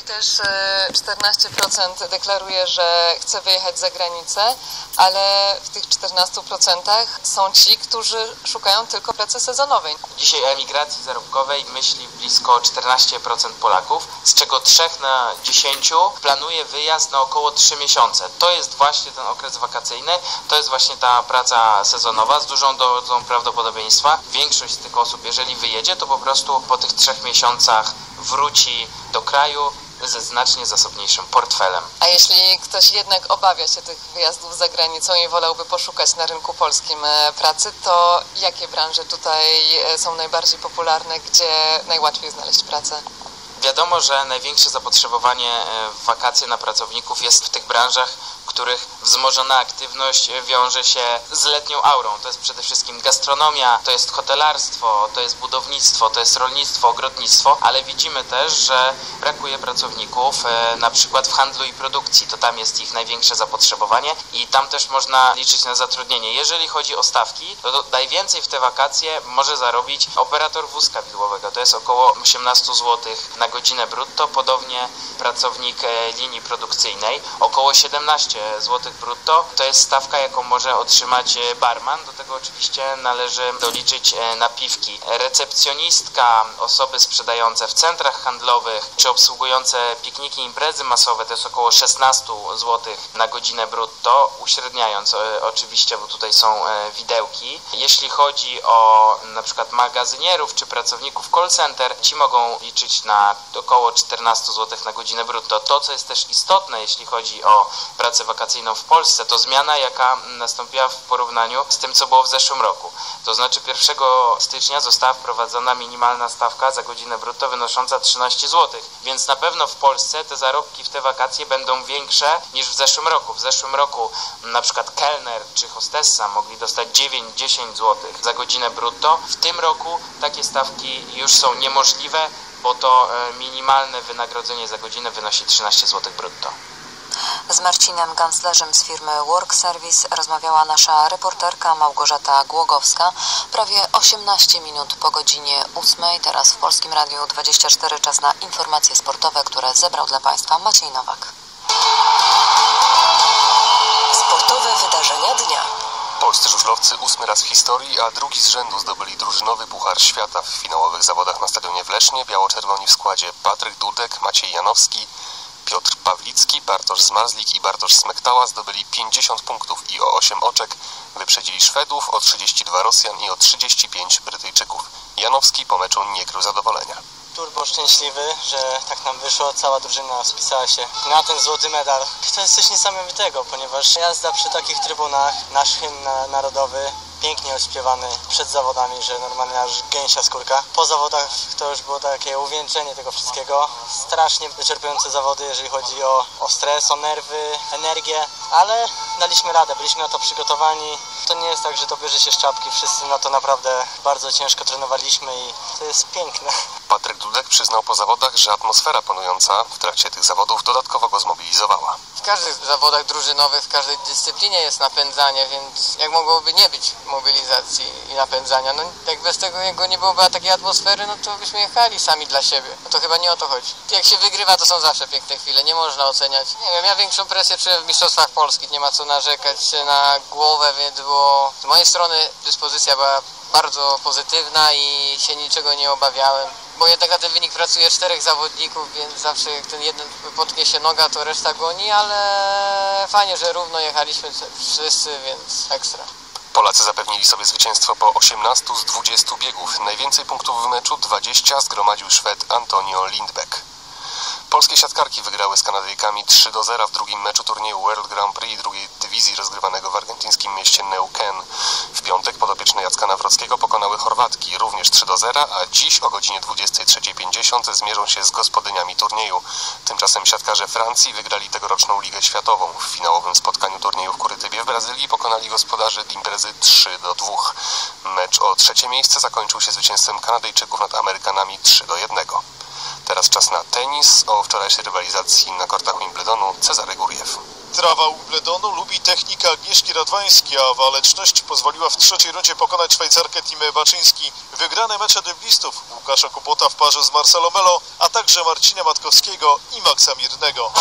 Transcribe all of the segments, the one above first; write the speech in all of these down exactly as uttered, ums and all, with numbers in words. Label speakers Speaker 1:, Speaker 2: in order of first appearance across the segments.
Speaker 1: też czternaście procent deklaruje, że chce wyjechać za granicę, ale w tych czternastu procentach są ci, którzy szukają tylko pracy sezonowej.
Speaker 2: Dzisiaj o emigracji zarobkowej myśli blisko czternaście procent Polaków, z czego trzech na dziesięciu planuje wyjazd na około trzy miesiące. To jest właśnie ten okres wakacyjny, to jest właśnie ta praca sezonowa z dużą dozą prawdopodobieństwa. Większość z tych osób, jeżeli wyjedzie, to po prostu po tych trzech miesiącach wróci do kraju ze znacznie zasobniejszym portfelem.
Speaker 1: A jeśli ktoś jednak obawia się tych wyjazdów za granicą i wolałby poszukać na rynku polskim pracy, to jakie branże tutaj są najbardziej popularne, gdzie najłatwiej znaleźć pracę?
Speaker 2: Wiadomo, że największe zapotrzebowanie w wakacje na pracowników jest w tych branżach, w których wzmożona aktywność wiąże się z letnią aurą. To jest przede wszystkim gastronomia, to jest hotelarstwo, to jest budownictwo, to jest rolnictwo, ogrodnictwo, ale widzimy też, że brakuje pracowników na przykład w handlu i produkcji. To tam jest ich największe zapotrzebowanie i tam też można liczyć na zatrudnienie. Jeżeli chodzi o stawki, to najwięcej w te wakacje może zarobić operator wózka widłowego. To jest około osiemnaście złotych na godzinę brutto, podobnie pracownik linii produkcyjnej, około siedemnaście złotych brutto. To jest stawka, jaką może otrzymać barman. Do tego oczywiście należy doliczyć napiwki. Recepcjonistka, osoby sprzedające w centrach handlowych, czy obsługujące pikniki, imprezy masowe, to jest około szesnaście złotych na godzinę brutto, uśredniając oczywiście, bo tutaj są widełki. Jeśli chodzi o na przykład magazynierów, czy pracowników call center, ci mogą liczyć na około czternaście złotych na godzinę brutto. To, co jest też istotne, jeśli chodzi o pracę wakacyjną w Polsce, to zmiana, jaka nastąpiła w porównaniu z tym, co było w zeszłym roku. To znaczy pierwszego stycznia została wprowadzona minimalna stawka za godzinę brutto wynosząca trzynaście złotych, więc na pewno w Polsce te zarobki w te wakacje będą większe niż w zeszłym roku. W zeszłym roku na przykład kelner czy hostessa mogli dostać dziewięć do dziesięciu złotych za godzinę brutto. W tym roku takie stawki już są niemożliwe, bo to minimalne wynagrodzenie za godzinę wynosi trzynaście złotych brutto.
Speaker 3: Z Marcinem Ganclerzem z firmy Work Service rozmawiała nasza reporterka Małgorzata Głogowska. Prawie osiemnaście minut po godzinie ósmej. Teraz w Polskim Radiu dwadzieścia cztery czas na informacje sportowe, które zebrał dla Państwa Maciej Nowak.
Speaker 4: Sportowe wydarzenia dnia.
Speaker 5: Polscy żużlowcy ósmy raz w historii, a drugi z rzędu zdobyli drużynowy Puchar Świata w finałowych zawodach na stadionie w Lesznie. Biało-czerwoni w składzie Patryk Dudek, Maciej Janowski, Piotr Pawlicki, Bartosz Zmarzlik i Bartosz Smektała zdobyli pięćdziesiąt punktów i o osiem oczek wyprzedzili Szwedów, o trzydzieści dwa Rosjan i o trzydzieści pięć Brytyjczyków. Janowski po meczu nie krył zadowolenia.
Speaker 6: Turbo szczęśliwy, że tak nam wyszło, cała drużyna spisała się na ten złoty medal. To jest coś niesamowitego, ponieważ jazda przy takich trybunach, nasz hymn narodowy, pięknie odśpiewany przed zawodami, że normalnie aż gęsia skórka. Po zawodach to już było takie uwieńczenie tego wszystkiego. Strasznie wyczerpujące zawody, jeżeli chodzi o, o stres, o nerwy, energię, ale daliśmy radę, byliśmy na to przygotowani. To nie jest tak, że to bierze się z czapki, wszyscy na to naprawdę bardzo ciężko trenowaliśmy i to jest piękne.
Speaker 5: Patryk Dudek przyznał po zawodach, że atmosfera panująca w trakcie tych zawodów dodatkowo go zmobilizowała.
Speaker 7: W każdych zawodach drużynowych, w każdej dyscyplinie jest napędzanie, więc jak mogłoby nie być mobilizacji i napędzania? No jak bez tego jego nie byłoby takiej atmosfery, no to byśmy jechali sami dla siebie. No to chyba nie o to chodzi. Jak się wygrywa, to są zawsze piękne chwile, nie można oceniać. Nie wiem, ja większą presję czułem w mistrzostwach polskich, nie ma co narzekać na głowę, więc było z mojej strony dyspozycja była bardzo pozytywna i się niczego nie obawiałem. Bo jednak na ten wynik pracuje czterech zawodników, więc zawsze jak ten jeden potknie się noga, to reszta goni, ale fajnie, że równo jechaliśmy wszyscy, więc ekstra.
Speaker 5: Polacy zapewnili sobie zwycięstwo po osiemnastu z dwudziestu biegów. Najwięcej punktów w meczu, dwadzieścia, zgromadził Szwed Antonio Lindbeck. Polskie siatkarki wygrały z Kanadyjkami trzy do zera w drugim meczu turnieju World Grand Prix drugiej dywizji rozgrywanego w argentyńskim mieście Neuquén. W piątek podopieczne Jacka Nawrockiego pokonały Chorwatki również trzy do zera, a dziś o godzinie dwudziestej trzeciej pięćdziesiąt zmierzą się z gospodyniami turnieju. Tymczasem siatkarze Francji wygrali tegoroczną Ligę Światową. W finałowym spotkaniu turnieju w Kurytybie w Brazylii pokonali gospodarzy imprezy trzy do dwóch. Mecz o trzecie miejsce zakończył się zwycięstwem Kanadyjczyków nad Amerykanami trzy do jednego. Teraz czas na tenis. O wczorajszej rywalizacji na kortach Wimbledonu Cezary Guriew.
Speaker 8: Trawa Wimbledonu lubi technika Agnieszki Radwańskiej, a waleczność pozwoliła w trzeciej rundzie pokonać Szwajcarkę Timę Baczyński. Wygrane mecze deblistów Łukasza Kubota w parze z Marcelo Melo, a także Marcina Matkowskiego i Maxa Mirnego.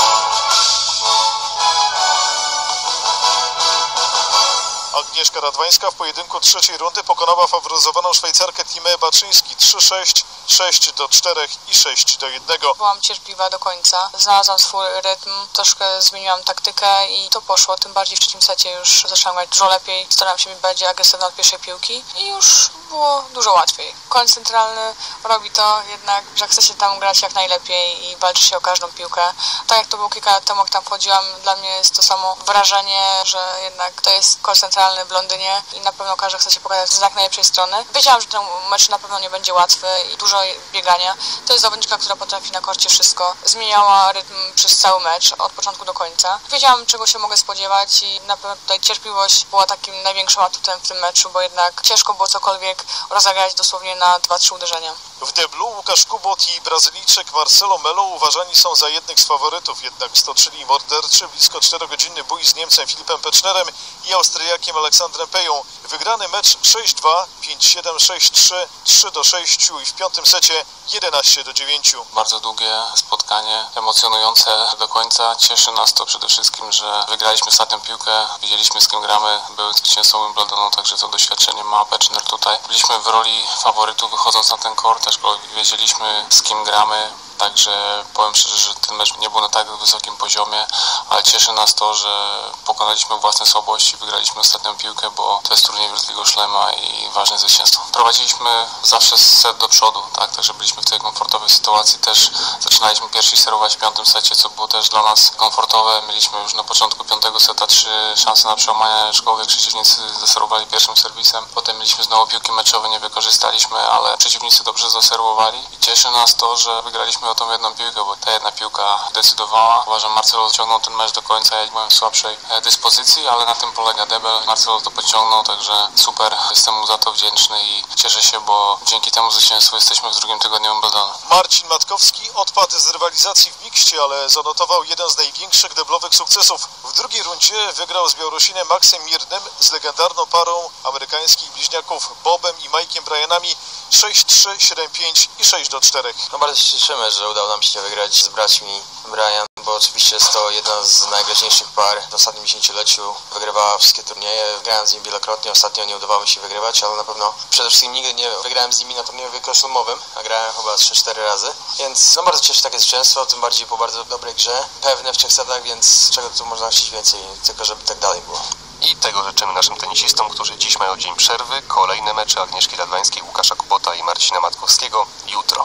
Speaker 8: Agnieszka Radwańska w pojedynku trzeciej rundy pokonała faworyzowaną Szwajcarkę Timę Baczyński trzy sześć, sześć do czterech i sześć do jednego.
Speaker 9: Byłam cierpliwa do końca, znalazłam swój rytm, troszkę zmieniłam taktykę i to poszło, tym bardziej w trzecim secie już zaczęłam grać dużo lepiej, starałam się być bardziej agresywna od pierwszej piłki i już było dużo łatwiej. Koń centralny robi to jednak, że chce się tam grać jak najlepiej i walczy się o każdą piłkę. Tak jak to było kilka lat temu, jak tam wchodziłam, dla mnie jest to samo wrażenie, że jednak to jest koń centralny w Londynie i na pewno każdy chce się pokazać z jak najlepszej strony. Wiedziałam, że ten mecz na pewno nie będzie łatwy i dużo biegania. To jest zawodniczka, która potrafi na korcie wszystko. Zmieniała rytm przez cały mecz, od początku do końca. Wiedziałam, czego się mogę spodziewać i na pewno tutaj cierpliwość była takim największym atutem w tym meczu, bo jednak ciężko było cokolwiek rozegrać dosłownie na dwa trzy uderzenia.
Speaker 8: W deblu Łukasz Kubot i Brazylijczyk Marcelo Melo uważani są za jednych z faworytów, jednak stoczyli morderczy blisko czterogodzinny bój z Niemcem Filipem Pecznerem i Austriakiem Aleksandrem Peją. Wygrany mecz sześć dwa, pięć siedem, sześć trzy, trzy do sześciu i w piątym secie jedenaście do dziewięciu.
Speaker 10: Bardzo długie spotkanie, emocjonujące do końca. Cieszy nas to przede wszystkim, że wygraliśmy ostatnią piłkę, wiedzieliśmy z kim gramy, były zwycięzcą Wimbledonu, także to doświadczenie ma Peczner tutaj. Byliśmy w roli faworytów wychodząc na ten kort, aczkolwiek wiedzieliśmy z kim gramy. Także powiem szczerze, że ten mecz nie był na tak wysokim poziomie, ale cieszy nas to, że pokonaliśmy własne słabości, wygraliśmy ostatnią piłkę, bo to jest turniej Wielkiego Szlema i ważne zwycięstwo. Prowadziliśmy zawsze set do przodu, tak, także byliśmy w tej komfortowej sytuacji. Też zaczynaliśmy pierwsi serować w piątym secie, co było też dla nas komfortowe. Mieliśmy już na początku piątego seta trzy szanse na przełamanie, aczkolwiek przeciwnicy zaserwowali pierwszym serwisem. Potem mieliśmy znowu piłki meczowe, nie wykorzystaliśmy, ale przeciwnicy dobrze zaserwowali i cieszy nas to, że wygraliśmy o tą jedną piłkę, bo ta jedna piłka decydowała. Uważam, Marcelo ciągnął ten mecz do końca, ja byłem w słabszej dyspozycji, ale na tym polega debel. Marcelo to pociągnął, także super, jestem mu za to wdzięczny i cieszę się, bo dzięki temu zwycięstwu jesteśmy w drugim tygodniu Wimbledonu.
Speaker 8: Marcin Matkowski odpadł z rywalizacji w mikście, ale zanotował jeden z największych deblowych sukcesów. W drugiej rundzie wygrał z Białorusinem Maxem Mirnym z legendarną parą amerykańskich bliźniaków Bobem i Mike'iem Bryanami sześć trzy, siedem pięć i sześć do czterech.
Speaker 11: No bardzo się cieszymy, że udało nam się wygrać z braćmi Bryan, bo oczywiście jest to jedna z najgroźniejszych par w ostatnim dziesięcioleciu. Wygrywała wszystkie turnieje, grałem z nimi wielokrotnie, ostatnio nie udawało mi się wygrywać, ale na pewno przede wszystkim nigdy nie wygrałem z nimi na turnieju wielkoszlemowym, a grałem chyba trzy cztery razy, więc no bardzo cieszy takie zwycięstwo, tym bardziej po bardzo dobrej grze, pewne w trzech setach, więc czego tu można chcieć więcej, tylko żeby tak dalej było.
Speaker 5: I tego życzymy naszym tenisistom, którzy dziś mają dzień przerwy. Kolejne mecze Agnieszki Radwańskiej, Łukasza Kubota i Marcina Matkowskiego jutro.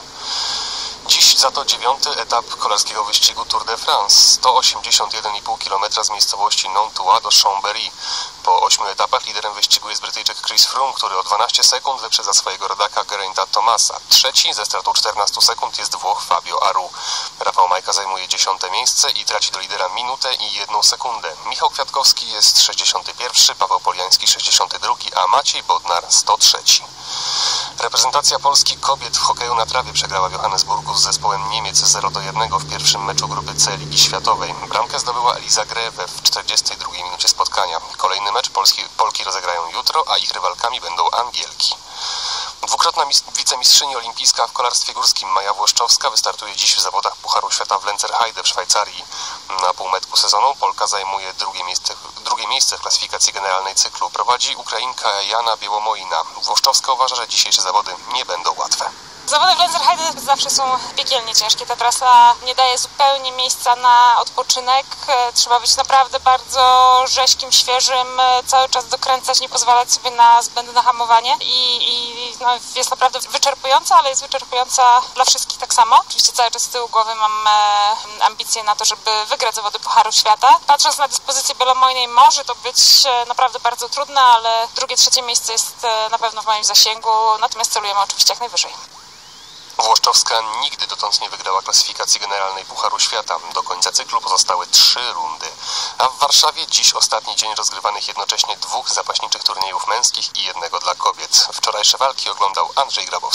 Speaker 5: Dziś za to dziewiąty etap kolarskiego wyścigu Tour de France. sto osiemdziesiąt jeden i pół kilometra z miejscowości Nantua do Chambéry. Po ośmiu etapach liderem wyścigu jest Brytyjczyk Chris Froome, który o dwanaście sekund wyprzedza swojego rodaka Gerainta Thomasa. Trzeci ze stratą czternastu sekund jest Włoch Fabio Aru. Rafał Majka zajmuje dziesiąte miejsce i traci do lidera minutę i jedną sekundę. Michał Kwiatkowski jest sześćdziesiąty pierwszy, Paweł Poliański sześćdziesiąty drugi, a Maciej Bodnar sto trzeci. Reprezentacja Polski kobiet w hokeju na trawie przegrała w Johannesburgu z zespołem Niemiec zero do jednego w pierwszym meczu grupy C Ligi Światowej. Bramkę zdobyła Eliza Greve w czterdziestej drugiej minucie spotkania. Kolejny mecz Polski, Polki rozegrają jutro, a ich rywalkami będą Angielki. Dwukrotna wicemistrzyni olimpijska w kolarstwie górskim Maja Włoszczowska wystartuje dziś w zawodach Pucharu Świata w Lenzerheide w Szwajcarii. Na półmetku sezonu Polka zajmuje drugie miejsce, drugie miejsce w klasyfikacji generalnej cyklu. Prowadzi Ukrainka Jana Biełomoina. Włoszczowska uważa, że dzisiejsze zawody nie będą łatwe.
Speaker 12: Zawody w Lenzerheide zawsze są piekielnie ciężkie. Ta trasa nie daje zupełnie miejsca na odpoczynek. Trzeba być naprawdę bardzo rzeźkim, świeżym, cały czas dokręcać, nie pozwalać sobie na zbędne hamowanie. I, i no, jest naprawdę wyczerpująca, ale jest wyczerpująca dla wszystkich tak samo. Oczywiście cały czas z tyłu głowy mam e, ambicje na to, żeby wygrać zawody Pucharu Świata. Patrząc na dyspozycję Bielomojnej, może to być e, naprawdę bardzo trudne, ale drugie, trzecie miejsce jest e, na pewno w moim zasięgu. Natomiast celujemy oczywiście jak najwyżej.
Speaker 5: Włoszczowska nigdy dotąd nie wygrała klasyfikacji generalnej Pucharu Świata. Do końca cyklu pozostały trzy rundy. A w Warszawie dziś ostatni dzień rozgrywanych jednocześnie dwóch zapaśniczych turniejów męskich i jednego dla kobiet. Wczorajsze walki oglądał Andrzej Grabowski.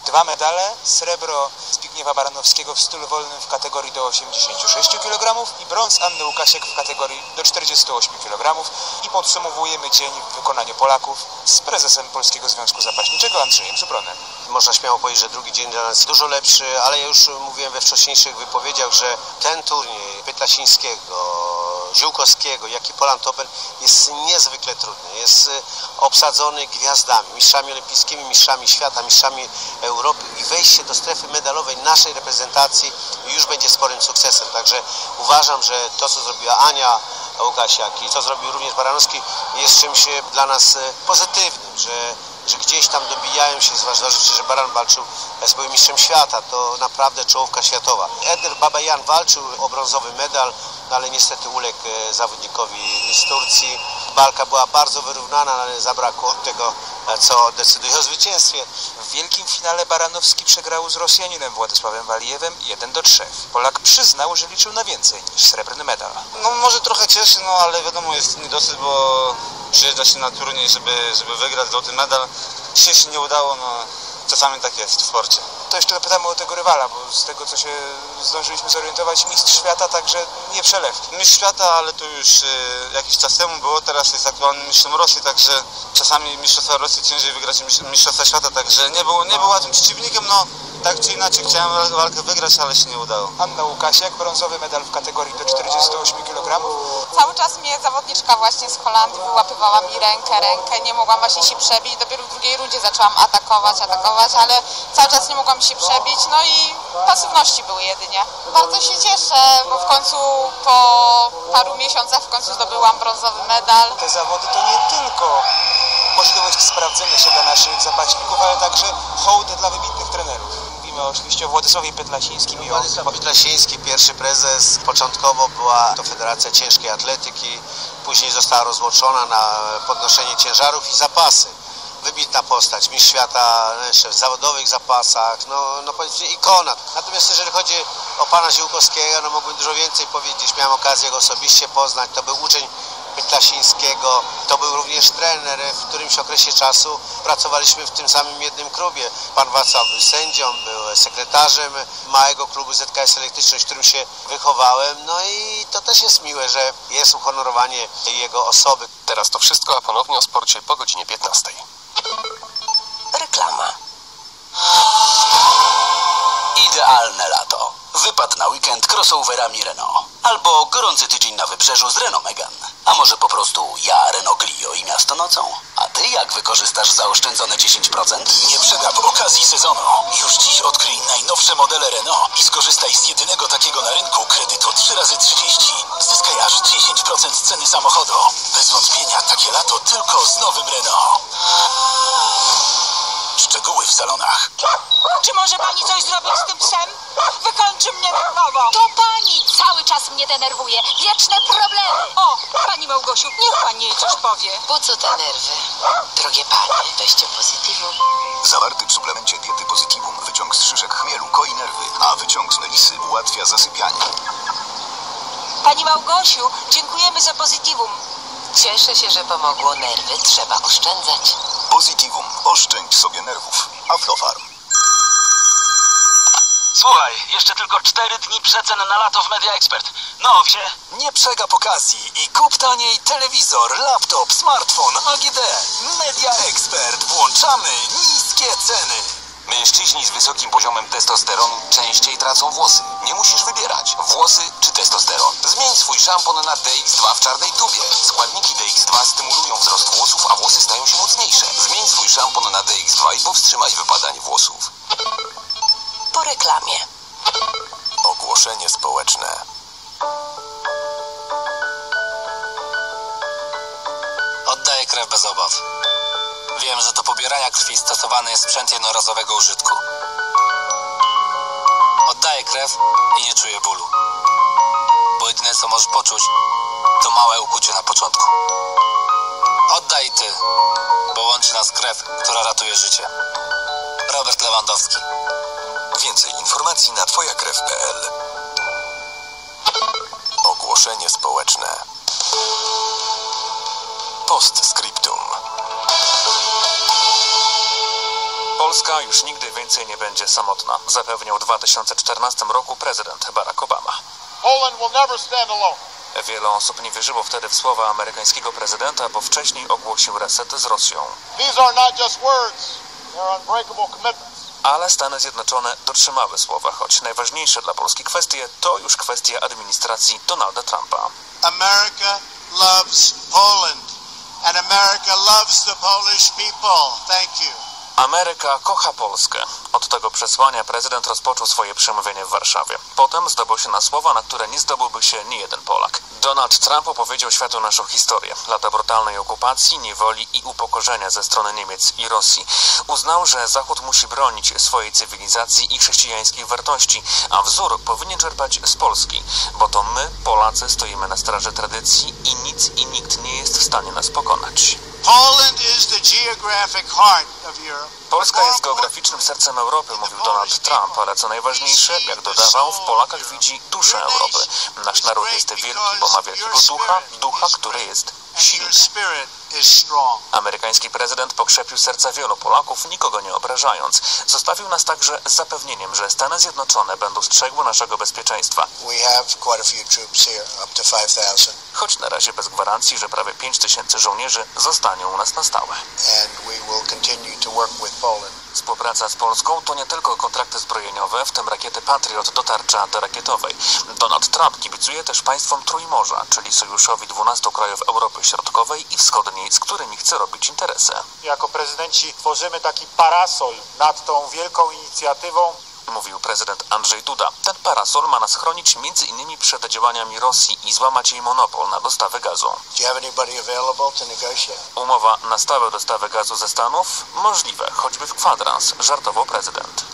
Speaker 13: Dwa medale, srebro Zbigniewa Baranowskiego w stylu wolnym w kategorii do osiemdziesięciu sześciu kilogramów i brąz Anny Łukasiek w kategorii do czterdziestu ośmiu kilogramów. I podsumowujemy dzień w wykonaniu Polaków z prezesem Polskiego Związku Zapaśniczego Andrzejem Zupronem.
Speaker 14: Można śmiało powiedzieć, że drugi dzień dla nas jest dużo lepszy, ale ja już mówiłem we wcześniejszych wypowiedziach, że ten turniej Pytlasińskiego, Ziółkowskiego, jak i Poland Open jest niezwykle trudny. Jest obsadzony gwiazdami, mistrzami olimpijskimi, mistrzami świata, mistrzami Europy i wejście do strefy medalowej naszej reprezentacji już będzie sporym sukcesem. Także uważam, że to, co zrobiła Ania Łukasiak i co zrobił również Baranowski, jest czymś dla nas pozytywnym, że że gdzieś tam dobijają się, zważywszy, że Baran walczył z byłym mistrzem świata, to naprawdę czołówka światowa. Eder Babayan walczył o brązowy medal, ale niestety uległ zawodnikowi z Turcji. Walka była bardzo wyrównana, ale zabrakło tego, co decyduje o zwycięstwie.
Speaker 13: W wielkim finale Baranowski przegrał z Rosjaninem Władysławem Walijewem jeden do trzech. Polak przyznał, że liczył na więcej niż srebrny medal.
Speaker 15: No może trochę cieszy, no ale wiadomo jest niedosyt, bo przyjeżdża się na turniej, żeby, żeby wygrać złoty medal. Dzisiaj się nie udało, no czasami tak jest w sporcie.
Speaker 13: To jeszcze pytamy o tego rywala, bo z tego, co się zdążyliśmy zorientować, mistrz świata, także nie przelewki.
Speaker 15: Mistrz świata, ale to już y, jakiś czas temu było, teraz jest aktualnym mistrzem Rosji, także czasami mistrzostwa Rosji ciężej wygrać niż mistrzostwa świata, także nie był, nie był łatwym przeciwnikiem, no tak czy inaczej chciałem walkę wygrać, ale się nie udało.
Speaker 13: Anna Łukasiak, brązowy medal w kategorii do czterdziestu ośmiu kilogramów.
Speaker 12: Cały czas mnie zawodniczka właśnie z Holandii wyłapywała mi rękę, rękę, nie mogłam właśnie się przebić, dopiero w drugiej rundzie zaczęłam atakować, atakować, ale cały czas nie mogłam się przebić, no i pasywności były jedynie. Bardzo się cieszę, bo w końcu po paru miesiącach w końcu zdobyłam brązowy medal.
Speaker 13: Te zawody to nie tylko możliwość sprawdzenia się dla naszych zapaśników, ale także hołd dla wybitnych trenerów. Mówimy oczywiście o Władysławie Pytlasińskim i o...
Speaker 14: Władysław Pytlasiński, pierwszy prezes. Początkowo była to Federacja Ciężkiej Atletyki, później została rozłączona na podnoszenie ciężarów i zapasy. Wybitna postać, mistrz świata w zawodowych zapasach, no, no powiedzmy ikona. Natomiast jeżeli chodzi o pana Ziółkowskiego, no mógłbym dużo więcej powiedzieć. Miałem okazję go osobiście poznać, to był uczeń Pytlasińskiego, to był również trener. W którymś okresie czasu pracowaliśmy w tym samym jednym klubie. Pan Wacław był sędzią, był sekretarzem małego klubu Z K S Elektryczność, w którym się wychowałem. No i to też jest miłe, że jest uhonorowanie jego osoby.
Speaker 5: Teraz to wszystko, a ponownie o sporcie po godzinie piętnastej.
Speaker 4: Reklama.
Speaker 16: Idealne lato. Wypad na weekend crossoverami Renault. Albo gorący tydzień na wybrzeżu z Renault Megane. A może po prostu ja, Renault Clio i miasto nocą? A ty jak wykorzystasz zaoszczędzone dziesięć procent?
Speaker 17: Nie przegap okazji sezonu. Już dziś odkryj najnowsze modele Renault i skorzystaj z jedynego takiego na rynku kredytu trzy razy trzydzieści. Zyskaj aż dziesięć procent ceny samochodu. Bez wątpienia takie lato tylko z nowym Renault. Szczegóły w salonach.
Speaker 18: Czy może pani coś zrobić z tym psem? Wykończy mnie nerwowo.
Speaker 19: To pani cały czas mnie denerwuje. Wieczne problemy.
Speaker 18: O, pani Małgosiu, niech pani jej coś powie.
Speaker 3: Po co te nerwy? Drogie panie, weźcie Positivum.
Speaker 17: Zawarty w suplemencie diety Positivum wyciąg z szyszek chmielu koi nerwy, a wyciąg z melisy ułatwia zasypianie.
Speaker 18: Pani Małgosiu, dziękujemy za Positivum.
Speaker 3: Cieszę się, że pomogło. Nerwy trzeba oszczędzać.
Speaker 17: Positivum. Oszczędź sobie nerwów. Aflofarm.
Speaker 16: Słuchaj, jeszcze tylko cztery dni przecen na lato w Media Expert. No, gdzie?
Speaker 17: Nie przegap okazji i kup taniej telewizor, laptop, smartfon, A G D. Media Expert. Włączamy niskie ceny.
Speaker 20: Mężczyźni z wysokim poziomem testosteronu częściej tracą włosy. Nie musisz wybierać, włosy czy testosteron. Zmień swój szampon na D X dwa w czarnej tubie. Składniki D X dwa stymulują wzrost włosów, a włosy stają się mocniejsze. Zmień swój szampon na D X dwa i powstrzymaj wypadanie włosów.
Speaker 4: Po reklamie.
Speaker 5: Ogłoszenie społeczne.
Speaker 21: Oddaję krew bez obaw. Wiem, że do pobierania krwi stosowany jest sprzęt jednorazowego użytku. Oddaję krew i nie czuję bólu. Bo jedyne co możesz poczuć, to małe ukucie na początku. Oddaj ty, bo łączy nas krew, która ratuje życie. Robert Lewandowski.
Speaker 20: Więcej informacji na twoja krew kropka p l.
Speaker 5: Ogłoszenie społeczne. Postscriptum.
Speaker 22: Polska już nigdy więcej
Speaker 5: więcej nie będzie samotna, zapewniał w dwa tysiące czternastym roku prezydent Barack Obama.
Speaker 8: Poland will never stand alone.
Speaker 5: Wiele osób nie wierzyło wtedy w słowa amerykańskiego prezydenta, bo wcześniej ogłosił reset z Rosją.
Speaker 8: These are not just words, they're unbreakable commitments.
Speaker 5: Ale Stany Zjednoczone dotrzymały słowa, choć najważniejsze dla Polski kwestie to już kwestia administracji Donalda Trumpa.
Speaker 1: America loves Poland and America loves the Polish people. Thank you.
Speaker 5: Ameryka kocha Polskę. Od tego przesłania prezydent rozpoczął swoje przemówienie w Warszawie. Potem zdobył się na słowa, na które nie zdobyłby się nie jeden Polak. Donald Trump opowiedział światu naszą historię. Lata brutalnej okupacji, niewoli i upokorzenia ze strony Niemiec i Rosji. Uznał, że Zachód musi bronić swojej cywilizacji i chrześcijańskich wartości, a wzór powinien czerpać z Polski, bo to my, Polacy, stoimy na straży tradycji i nic i nikt nie jest w stanie nas pokonać.
Speaker 1: Poland is the geographic heart of Europe.
Speaker 5: Polska jest geograficznym sercem Europy, mówił Donald Trump, ale co najważniejsze, jak dodawał, w Polakach widzi duszę Europy. Nasz naród jest wielki, bo ma wielkiego ducha, ducha, który jest silny. Amerykański prezydent pokrzepił serca wielu Polaków, nikogo nie obrażając. Zostawił nas także z zapewnieniem, że Stany Zjednoczone będą strzegły naszego bezpieczeństwa. Choć na razie bez gwarancji, że prawie pięć tysięcy żołnierzy zostanie u nas na stałe. Współpraca z Polską to nie tylko kontrakty zbrojeniowe, w tym rakiety Patriot do tarczy antyrakietowej. Donald Trump kibicuje też państwom Trójmorza, czyli sojuszowi dwunastu krajów Europy Środkowej i Wschodniej, z którymi chce robić interesy.
Speaker 22: Jako prezydenci tworzymy taki parasol nad tą wielką inicjatywą,
Speaker 5: mówił prezydent Andrzej Duda. Ten parasol ma nas chronić między innymi przed działaniami Rosji i złamać jej monopol na dostawy gazu. Umowa na stałe dostawy gazu ze Stanów? Możliwe, choćby w kwadrans, żartował prezydent.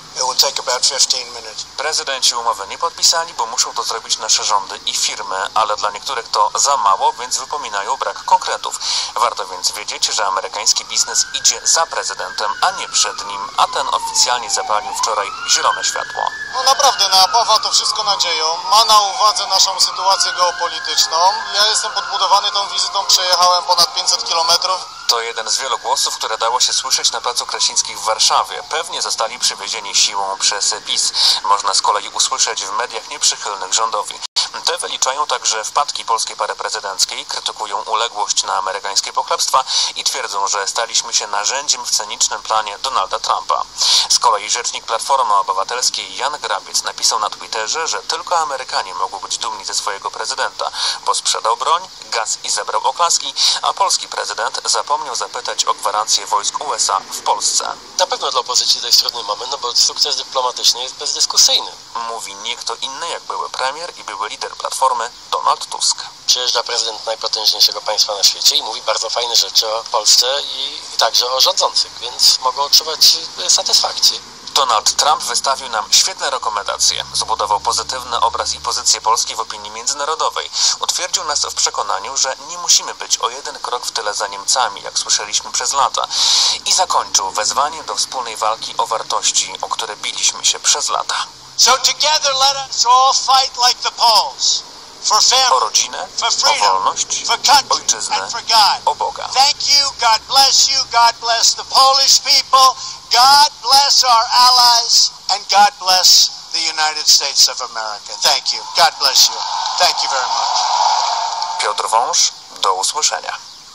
Speaker 5: Prezydenci umowy nie podpisali, bo muszą to zrobić nasze rządy i firmy, ale dla niektórych to za mało, więc wypominają brak konkretów. Warto więc wiedzieć, że amerykański biznes idzie za prezydentem, a nie przed nim, a ten oficjalnie zapalił wczoraj zielone światło.
Speaker 8: No naprawdę napawa to wszystko nadzieją, ma na uwadze naszą sytuację geopolityczną. Ja jestem podbudowany tą wizytą, przejechałem ponad pięćset kilometrów.
Speaker 5: To jeden z wielu głosów, które dało się słyszeć na Placu Krasińskich w Warszawie. Pewnie zostali przywiezieni siłą przez PiS. Można z kolei usłyszeć w mediach nieprzychylnych rządowi. Te wyliczają także wpadki polskiej pary prezydenckiej, krytykują uległość na amerykańskie pochlebstwa i twierdzą, że staliśmy się narzędziem w cynicznym planie Donalda Trumpa. Z kolei rzecznik Platformy Obywatelskiej Jan Grabiec napisał na Twitterze, że tylko Amerykanie mogą być dumni ze swojego prezydenta, bo sprzedał broń, gaz i zebrał oklaski, a polski prezydent zapomniał zapytać o gwarancję wojsk U S A w Polsce.
Speaker 23: Na pewno dla opozycji to jest trudny moment, no bo sukces dyplomatyczny jest bezdyskusyjny.
Speaker 5: Mówi nie kto inny jak były premier i były lider Platformy Donald Tusk.
Speaker 23: Przyjeżdża prezydent najpotężniejszego państwa na świecie i mówi bardzo fajne rzeczy o Polsce i, i także o rządzących, więc mogą odczuwać satysfakcję.
Speaker 5: Donald Trump wystawił nam świetne rekomendacje. Zbudował pozytywny obraz i pozycję Polski w opinii międzynarodowej. Utwierdził nas w przekonaniu, że nie musimy być o jeden krok w tyle za Niemcami, jak słyszeliśmy przez lata. I zakończył wezwanie do wspólnej walki o wartości, o które biliśmy się przez lata.
Speaker 1: So together let us all fight like the Poles. For family,
Speaker 5: o rodzinę,
Speaker 1: for freedom,
Speaker 5: o wolność,
Speaker 1: for country,
Speaker 5: ojczyznę,
Speaker 1: and for God.
Speaker 5: o Boga.
Speaker 1: Thank you, God bless you, God bless the Polish people, God bless our allies, and God bless the United States of America. Thank you. God bless you. Thank you very much.
Speaker 5: Piotr Wąż, do usłyszenia.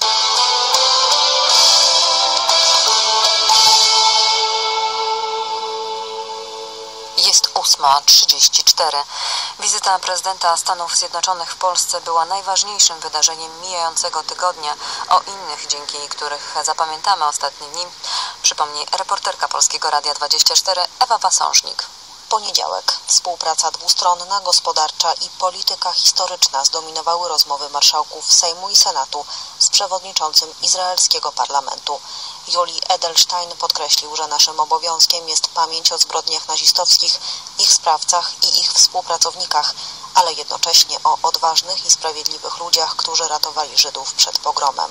Speaker 3: Jest ósma trzydzieści cztery. Wizyta prezydenta Stanów Zjednoczonych w Polsce była najważniejszym wydarzeniem mijającego tygodnia. O innych, dzięki których zapamiętamy ostatnie dni, przypomni reporterka Polskiego Radia dwadzieścia cztery Ewa Wasążnik.
Speaker 24: Poniedziałek. Współpraca dwustronna, gospodarcza i polityka historyczna zdominowały rozmowy marszałków Sejmu i Senatu z przewodniczącym izraelskiego parlamentu. Yuli Edelstein podkreślił, że naszym obowiązkiem jest pamięć o zbrodniach nazistowskich, ich sprawcach i ich współpracownikach, ale jednocześnie o odważnych i sprawiedliwych ludziach, którzy ratowali Żydów przed pogromem.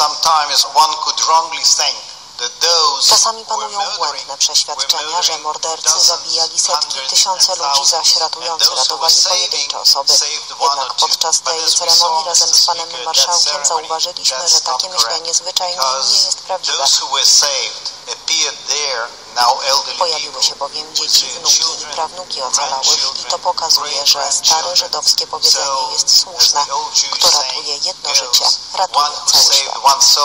Speaker 24: Czasami panują błędne przeświadczenia, że mordercy zabijali setki, tysiące ludzi, zaś ratujący ratowali pojedyncze osoby. Jednak podczas tej ceremonii razem z panem marszałkiem zauważyliśmy, że takie myślenie zwyczajnie nie jest prawdziwe. Pojawiły się bowiem dzieci, wnuki i prawnuki ocalałych i to pokazuje, że stare żydowskie powiedzenie jest słuszne: kto ratuje jedno życie, ratuje cały świat.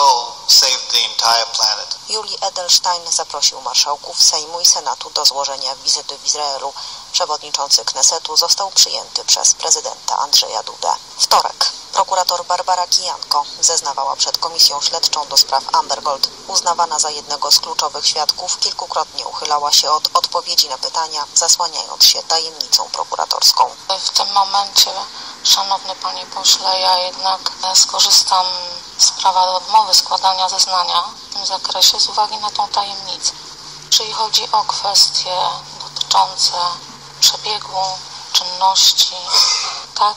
Speaker 24: Yuli Edelstein zaprosił marszałków Sejmu i Senatu do złożenia wizyty w Izraelu. Przewodniczący Knesetu został przyjęty przez prezydenta Andrzeja Dudę. Wtorek. Prokurator Barbara Kijanko zeznawała przed komisją śledczą do spraw Amber Gold. Uznawana za jednego z kluczowych świadków, kilkukrotnie uchylała się od odpowiedzi na pytania, zasłaniając się tajemnicą prokuratorską.
Speaker 2: W tym momencie, szanowny panie pośle, ja jednak skorzystam z prawa do odmowy składania zeznania w tym zakresie z uwagi na tą tajemnicę. Jeżeli chodzi o kwestie dotyczące przebiegu czynności, tak,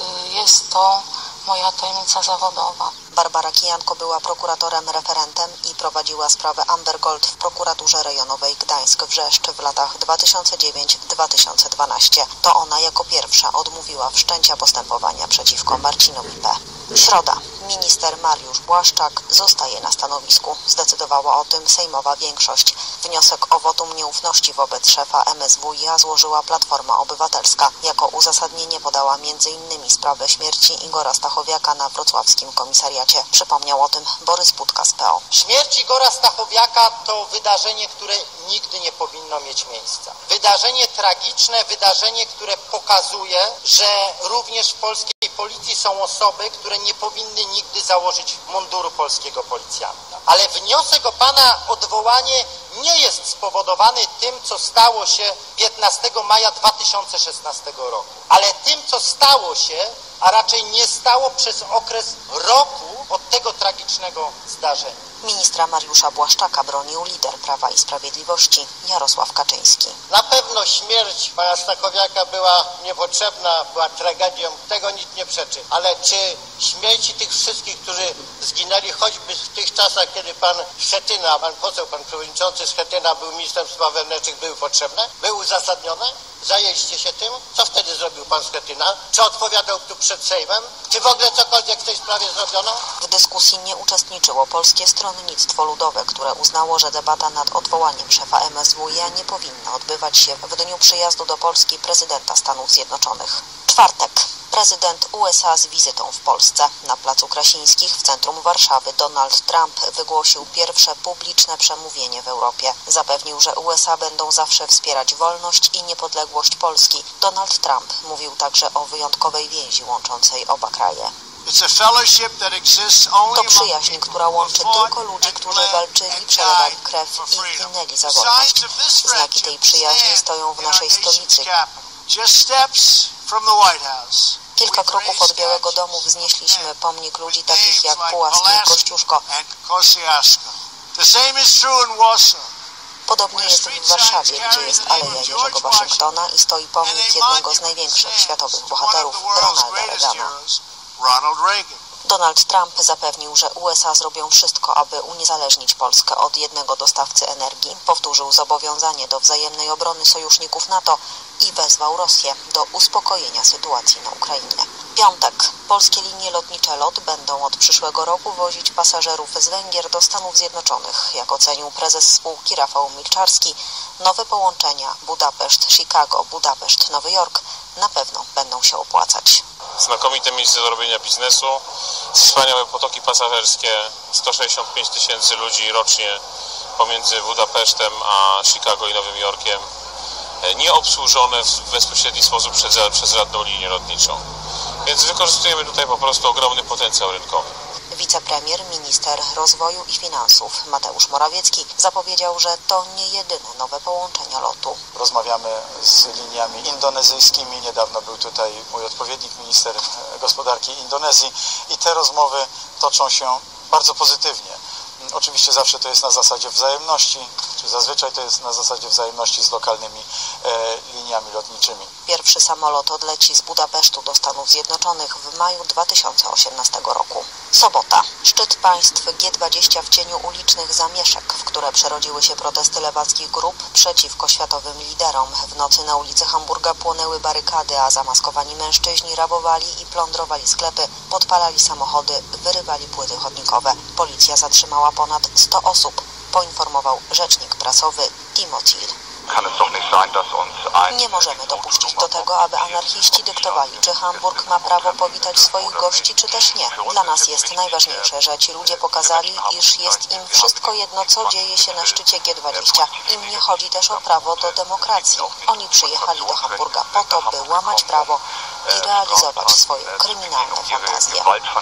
Speaker 2: jest to moja tajemnica zawodowa.
Speaker 24: Barbara Kijanko była prokuratorem referentem i prowadziła sprawę Amber Gold w prokuraturze rejonowej Gdańsk-Wrzeszcz w latach dwa tysiące dziewiątym do dwa tysiące dwunastego. To ona jako pierwsza odmówiła wszczęcia postępowania przeciwko Marcinowi P. Środa. Minister Mariusz Błaszczak zostaje na stanowisku. Zdecydowała o tym sejmowa większość. Wniosek o wotum nieufności wobec szefa M S W i a złożyła Platforma Obywatelska. Jako uzasadnienie podała między innymi sprawę śmierci Igora Stachowiaka na wrocławskim komisariacie. Przypomniał o tym Borys Budka z P O.
Speaker 6: Śmierć Igora Stachowiaka to wydarzenie, które nigdy nie powinno mieć miejsca. Wydarzenie tragiczne, wydarzenie, które pokazuje, że również w polskiej policji są osoby, które nie powinny nigdy założyć munduru polskiego policjanta. Ale wniosek o pana odwołanie nie jest spowodowany tym, co stało się piętnastego maja dwa tysiące szesnastego roku, ale tym, co stało się, a raczej nie stało przez okres roku od tego tragicznego zdarzenia.
Speaker 24: Ministra Mariusza Błaszczaka bronił lider Prawa i Sprawiedliwości Jarosław Kaczyński.
Speaker 6: Na pewno śmierć pana Stachowiaka była niepotrzebna, była tragedią, tego nikt nie przeczy. Ale czy śmierci tych wszystkich, którzy zginęli choćby w tych czasach, kiedy pan Schetyna, pan poseł, pan przewodniczący Schetyna był ministrem spraw wewnętrznych, były potrzebne? Były uzasadnione? Zajęliście się tym? Co wtedy zrobił pan Schetyna? Czy odpowiadał tu przed Sejmem? Czy w ogóle cokolwiek w tej sprawie zrobiono?
Speaker 24: W dyskusji nie uczestniczyło Polskie Stronnictwo Ludowe, które uznało, że debata nad odwołaniem szefa M S W i a nie powinna odbywać się w dniu przyjazdu do Polski prezydenta Stanów Zjednoczonych. Czwartek. Prezydent U S A z wizytą w Polsce. Na Placu Krasińskich w centrum Warszawy Donald Trump wygłosił pierwsze publiczne przemówienie w Europie. Zapewnił, że U S A będą zawsze wspierać wolność i niepodległość Polski. Donald Trump mówił także o wyjątkowej więzi łączącej oba kraje. To przyjaźń, która łączy tylko ludzi, którzy walczyli, przelewali krew i ginęli za wolność. Znaki tej przyjaźni stoją w naszej stolicy. Kilka kroków od Białego Domu wznieśliśmy pomnik ludzi takich jak Pułaski i Kościuszko. Podobnie jest w Warszawie, gdzie jest Aleja Jerzego Waszyngtona i stoi pomnik jednego z największych światowych bohaterów, Ronalda Reagana. Donald Trump zapewnił, że U S A zrobią wszystko, aby uniezależnić Polskę od jednego dostawcy energii, powtórzył zobowiązanie do wzajemnej obrony sojuszników NATO i wezwał Rosję do uspokojenia sytuacji na Ukrainie. Piątek. Polskie linie lotnicze LOT będą od przyszłego roku wozić pasażerów z Węgier do Stanów Zjednoczonych. Jak ocenił prezes spółki Rafał Milczarski, nowe połączenia Budapeszt-Chicago, Budapeszt-Nowy Jork na pewno będą się opłacać.
Speaker 7: Znakomite miejsce do robienia biznesu, wspaniałe potoki pasażerskie, sto sześćdziesiąt pięć tysięcy ludzi rocznie pomiędzy Budapesztem a Chicago i Nowym Jorkiem, nie obsłużone w bezpośredni sposób przez, przez żadną linię lotniczą. Więc wykorzystujemy tutaj po prostu ogromny potencjał rynkowy.
Speaker 24: Wicepremier, minister rozwoju i finansów Mateusz Morawiecki zapowiedział, że to nie jedyne nowe połączenia lotu.
Speaker 22: Rozmawiamy z liniami indonezyjskimi. Niedawno był tutaj mój odpowiednik, minister gospodarki Indonezji i te rozmowy toczą się bardzo pozytywnie. Oczywiście zawsze to jest na zasadzie wzajemności, czy zazwyczaj to jest na zasadzie wzajemności z lokalnymi e, liniami lotniczymi.
Speaker 24: Pierwszy samolot odleci z Budapesztu do Stanów Zjednoczonych w maju dwa tysiące osiemnastego roku. Sobota. Szczyt państw G dwadzieścia w cieniu ulicznych zamieszek, w które przerodziły się protesty lewackich grup przeciwko światowym liderom. W nocy na ulicy Hamburga płonęły barykady, a zamaskowani mężczyźni rabowali i plądrowali sklepy, podpalali samochody, wyrywali płyty chodnikowe. Policja zatrzymała ponad sto osób, poinformował rzecznik prezydenta. prasowy Timothy. Nie możemy dopuścić do tego, aby anarchiści dyktowali, czy Hamburg ma prawo powitać swoich gości, czy też nie. Dla nas jest najważniejsze, że ci ludzie pokazali, iż jest im wszystko jedno, co dzieje się na szczycie G dwadzieścia. Im nie chodzi też o prawo do demokracji. Oni przyjechali do Hamburga po to, by łamać prawo i realizować swoje kryminalne fantazje.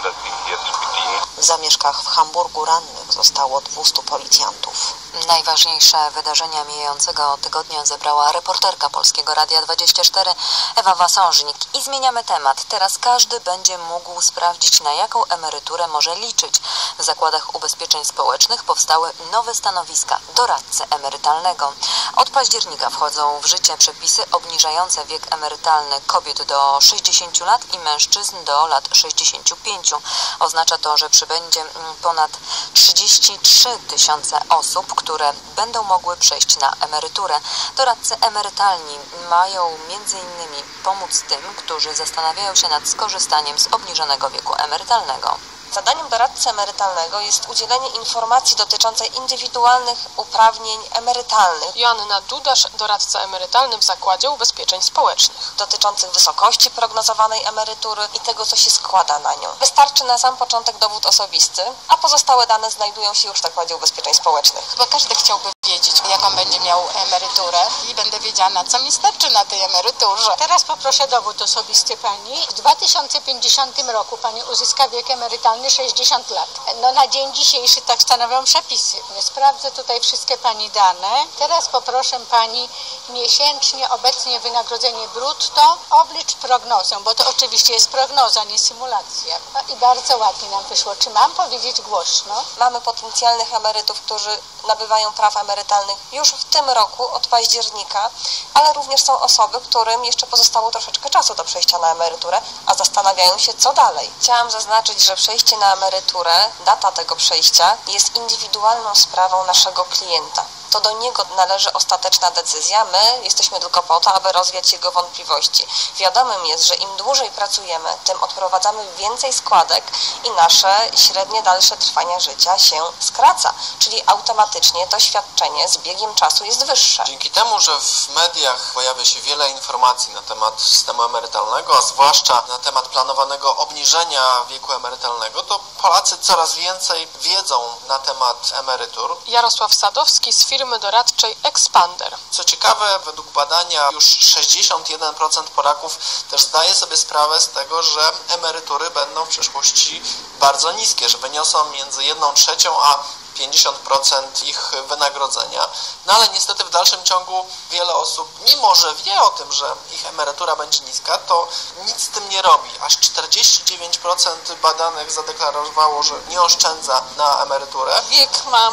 Speaker 24: W zamieszkach w Hamburgu rannych zostało dwustu policjantów.
Speaker 3: Najważniejsze wydarzenia mijającego tygodnia zebrała reporterka Polskiego Radia dwadzieścia cztery Ewa Wasążnik. I zmieniamy temat. Teraz każdy będzie mógł sprawdzić, na jaką emeryturę może liczyć. W zakładach ubezpieczeń społecznych powstały nowe stanowiska doradcy emerytalnego. Od października wchodzą w życie przepisy obniżające wiek emerytalny kobiet do sześćdziesięciu lat i mężczyzn do lat sześćdziesięciu pięciu. Oznacza to, że przybędzie ponad trzydzieści trzy tysiące osób, które będą mogły przejść na emeryturę. Doradcy emerytalni mają między innymi pomóc tym, którzy zastanawiają się nad skorzystaniem z obniżonego wieku emerytalnego.
Speaker 9: Zadaniem doradcy emerytalnego jest udzielenie informacji dotyczącej indywidualnych uprawnień emerytalnych.
Speaker 10: Joanna Dudasz, doradca emerytalny w Zakładzie Ubezpieczeń Społecznych.
Speaker 9: Dotyczących wysokości prognozowanej emerytury i tego, co się składa na nią. Wystarczy na sam początek dowód osobisty, a pozostałe dane znajdują się już w Zakładzie Ubezpieczeń Społecznych.
Speaker 11: Chyba każdy chciałby wiedzieć, jaką będzie miał emeryturę i będę wiedziała, na co mi starczy na tej emeryturze.
Speaker 15: Teraz poproszę dowód osobisty pani. W dwa tysiące pięćdziesiątym roku pani uzyska wiek emerytalny sześćdziesiąt lat. No na dzień dzisiejszy tak stanowią przepisy. Sprawdzę tutaj wszystkie pani dane. Teraz poproszę pani miesięcznie obecnie wynagrodzenie brutto, oblicz prognozę, bo to oczywiście jest prognoza, nie symulacja. No i bardzo ładnie nam wyszło. Czy mam powiedzieć głośno?
Speaker 9: Mamy potencjalnych emerytów, którzy nabywają praw emerytalnych już w tym roku od października, ale również są osoby, którym jeszcze pozostało troszeczkę czasu do przejścia na emeryturę, a zastanawiają się, co dalej. Chciałam zaznaczyć, że przejście na emeryturę, data tego przejścia jest indywidualną sprawą naszego klienta. To do niego należy ostateczna decyzja. My jesteśmy tylko po to, aby rozwiać jego wątpliwości. Wiadomym jest, że im dłużej pracujemy, tym odprowadzamy więcej składek i nasze średnie dalsze trwania życia się skraca. Czyli automatycznie to świadczenie z biegiem czasu jest wyższe.
Speaker 25: Dzięki temu, że w mediach pojawia się wiele informacji na temat systemu emerytalnego, a zwłaszcza na temat planowanego obniżenia wieku emerytalnego, to Polacy coraz więcej wiedzą na temat emerytur.
Speaker 10: Jarosław Sadowski z firmy doradczej Expander.
Speaker 25: Co ciekawe, według badania już sześćdziesiąt jeden procent Polaków też zdaje sobie sprawę z tego, że emerytury będą w przyszłości bardzo niskie, że wyniosą między jedną trzecią a pięćdziesiąt procent ich wynagrodzenia. No ale niestety w dalszym ciągu wiele osób, mimo że wie o tym, że ich emerytura będzie niska, to nic z tym nie robi. Aż czterdzieści dziewięć procent badanych zadeklarowało, że nie oszczędza na emeryturę.
Speaker 11: Wiek mam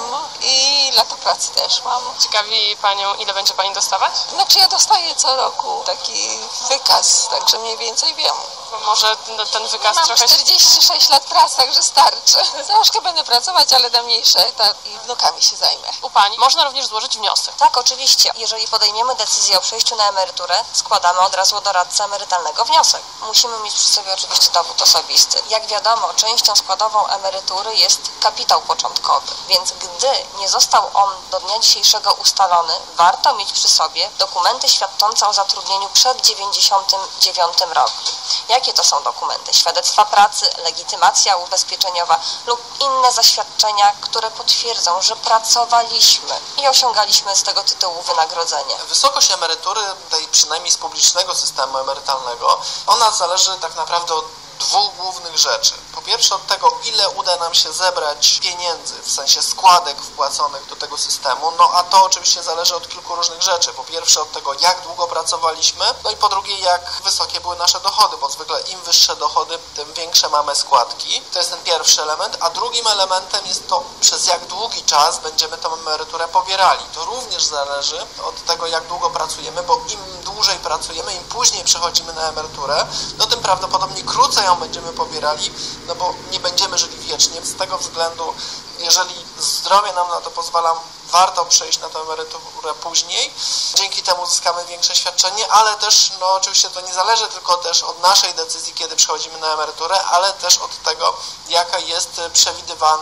Speaker 11: i lata pracy też mam.
Speaker 10: Ciekawi Panią, ile będzie Pani dostawać?
Speaker 11: Znaczy ja dostaję co roku taki wykaz, także mniej więcej wiem.
Speaker 10: Może ten wykaz
Speaker 11: mam
Speaker 10: trochę...
Speaker 11: czterdzieści sześć lat pracy, także starczy. Troszkę będę pracować, ale na mniejszy etat i wnukami się zajmę.
Speaker 10: U Pani można również złożyć wniosek.
Speaker 9: Tak, oczywiście. Jeżeli podejmiemy decyzję o przejściu na emeryturę, składamy od razu do doradcy emerytalnego wniosek. Musimy mieć przy sobie oczywiście dowód osobisty. Jak wiadomo, częścią składową emerytury jest kapitał początkowy, więc gdy nie został on do dnia dzisiejszego ustalony, warto mieć przy sobie dokumenty świadczące o zatrudnieniu przed dziewięćdziesiątym dziewiątym rokiem. Jakie to są dokumenty? Świadectwa pracy, legitymacja ubezpieczeniowa lub inne zaświadczenia, które potwierdzą, że pracowaliśmy i osiągaliśmy z tego tytułu wynagrodzenie.
Speaker 25: Wysokość emerytury, tej przynajmniej z publicznego systemu emerytalnego, ona zależy tak naprawdę od dwóch głównych rzeczy. Po pierwsze od tego, ile uda nam się zebrać pieniędzy, w sensie składek wpłaconych do tego systemu, no a to oczywiście zależy od kilku różnych rzeczy. Po pierwsze od tego, jak długo pracowaliśmy, no i po drugie, jak wysokie były nasze dochody, bo zwykle im wyższe dochody, tym większe mamy składki. To jest ten pierwszy element, a drugim elementem jest to, przez jak długi czas będziemy tę emeryturę pobierali. To również zależy od tego, jak długo pracujemy, bo im dłużej pracujemy, im później przechodzimy na emeryturę, no tym prawdopodobnie krócej ją będziemy pobierali, no bo nie będziemy żyli wiecznie. Z tego względu, jeżeli zdrowie nam na to pozwala, warto przejść na tę emeryturę później. Dzięki temu uzyskamy większe świadczenie, ale też, no oczywiście to nie zależy tylko też od naszej decyzji, kiedy przechodzimy na emeryturę, ale też od tego, jaka jest przewidywana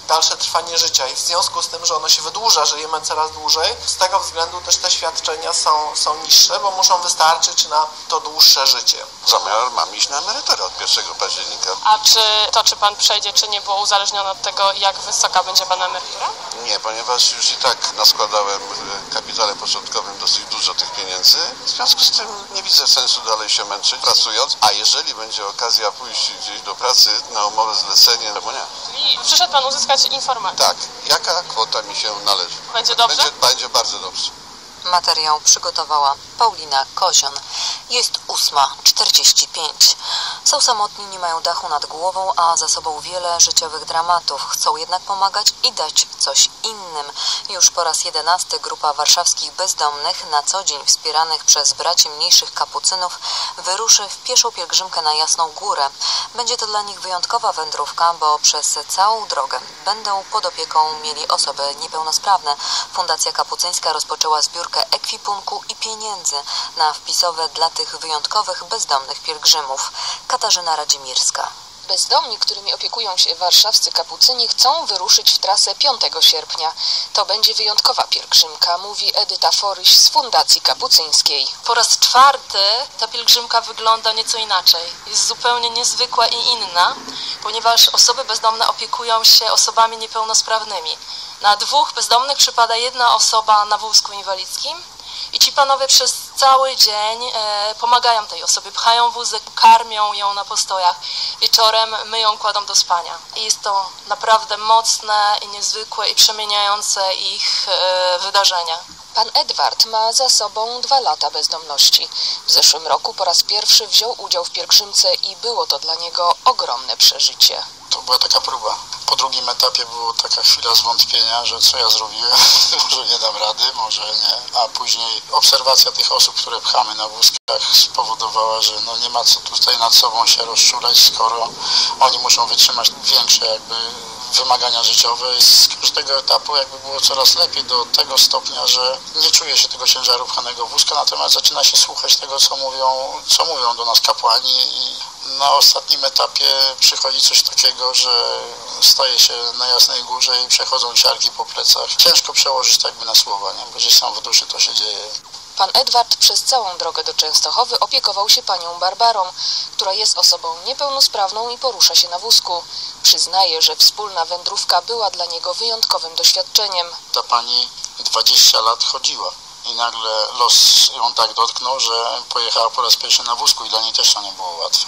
Speaker 25: dalsze trwanie życia i w związku z tym, że ono się wydłuża, żyjemy coraz dłużej, z tego względu też te świadczenia są, są niższe, bo muszą wystarczyć na to dłuższe życie.
Speaker 12: Zamiar mam iść na emeryturę od pierwszego października.
Speaker 10: A czy to, czy pan przejdzie, czy nie było uzależnione od tego, jak wysoka będzie pana emerytura?
Speaker 12: Nie, ponieważ już i tak naskładałem w kapitale początkowym dosyć dużo tych pieniędzy. W związku z tym nie widzę sensu dalej się męczyć pracując, a jeżeli będzie okazja pójść gdzieś do pracy na umowę zlecenie, no bo nie.
Speaker 10: Czyli przyszedł pan uzyskać informację?
Speaker 12: Tak, jaka kwota mi się należy.
Speaker 10: Będzie dobrze?
Speaker 12: Będzie, będzie bardzo dobrze.
Speaker 3: Materiał przygotowała Paulina Kozion. Jest ósma czterdzieści pięć. Są samotni, nie mają dachu nad głową, a za sobą wiele życiowych dramatów. Chcą jednak pomagać i dać coś innym. Już po raz jedenasty grupa warszawskich bezdomnych, na co dzień wspieranych przez braci mniejszych kapucynów, wyruszy w pieszą pielgrzymkę na Jasną Górę. Będzie to dla nich wyjątkowa wędrówka, bo przez całą drogę będą pod opieką mieli osoby niepełnosprawne. Fundacja Kapucyńska rozpoczęła zbiórkę ekwipunku i pieniędzy na wpisowe dla tych wyjątkowych bezdomnych pielgrzymów. Katarzyna Radzimirska.
Speaker 13: Bezdomni, którymi opiekują się warszawscy kapucyni, chcą wyruszyć w trasę piątego sierpnia. To będzie wyjątkowa pielgrzymka, mówi Edyta Foryś z Fundacji Kapucyńskiej.
Speaker 2: Po raz czwarty ta pielgrzymka wygląda nieco inaczej. Jest zupełnie niezwykła i inna, ponieważ osoby bezdomne opiekują się osobami niepełnosprawnymi. Na dwóch bezdomnych przypada jedna osoba na wózku inwalidzkim i ci panowie przez cały dzień e, pomagają tej osobie, pchają wózek, karmią ją na postojach, wieczorem myją, kładą do spania. I jest to naprawdę mocne i niezwykłe i przemieniające ich e, wydarzenie.
Speaker 13: Pan Edward ma za sobą dwa lata bezdomności. W zeszłym roku po raz pierwszy wziął udział w pielgrzymce i było to dla niego ogromne przeżycie.
Speaker 22: To była taka próba. Po drugim etapie była taka chwila zwątpienia, że co ja zrobiłem, może nie dam rady, może nie. A później obserwacja tych osób, które pchamy na wózkach, spowodowała, że no nie ma co tutaj nad sobą się rozczulać, skoro oni muszą wytrzymać większe jakby wymagania życiowe. I z każdego etapu jakby było coraz lepiej do tego stopnia, że nie czuje się tego ciężaru pchanego wózka, natomiast zaczyna się słuchać tego, co mówią, co mówią do nas kapłani i na ostatnim etapie przychodzi coś takiego, że staje się na Jasnej Górze i przechodzą ciarki po plecach. Ciężko przełożyć tak jakby na słowa, nie? Bo gdzieś tam w duszy to się dzieje.
Speaker 13: Pan Edward przez całą drogę do Częstochowy opiekował się panią Barbarą, która jest osobą niepełnosprawną i porusza się na wózku. Przyznaje, że wspólna wędrówka była dla niego wyjątkowym doświadczeniem.
Speaker 22: Ta pani dwadzieścia lat chodziła i nagle los ją tak dotknął, że pojechała po raz pierwszy na wózku i dla niej też to nie było łatwe.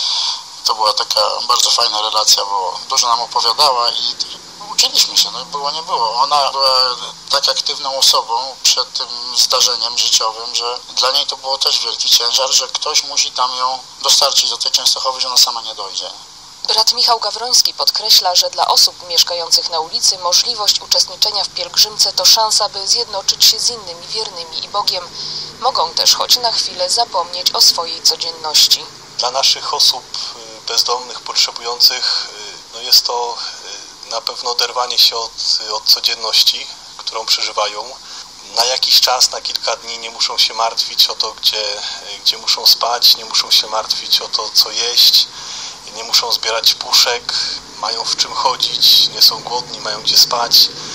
Speaker 22: To była taka bardzo fajna relacja, bo dużo nam opowiadała i uczyliśmy się, no było nie było. Ona była tak aktywną osobą przed tym zdarzeniem życiowym, że dla niej to było też wielki ciężar, że ktoś musi tam ją dostarczyć do tej Częstochowy, że ona sama nie dojdzie.
Speaker 13: Brat Michał Gawroński podkreśla, że dla osób mieszkających na ulicy możliwość uczestniczenia w pielgrzymce to szansa, by zjednoczyć się z innymi wiernymi i Bogiem. Mogą też choć na chwilę zapomnieć o swojej codzienności.
Speaker 14: Dla naszych osób bezdomnych, potrzebujących, no jest to na pewno oderwanie się od, od codzienności, którą przeżywają. Na jakiś czas, na kilka dni nie muszą się martwić o to, gdzie, gdzie muszą spać, nie muszą się martwić o to, co jeść, nie muszą zbierać puszek, mają w czym chodzić, nie są głodni, mają gdzie spać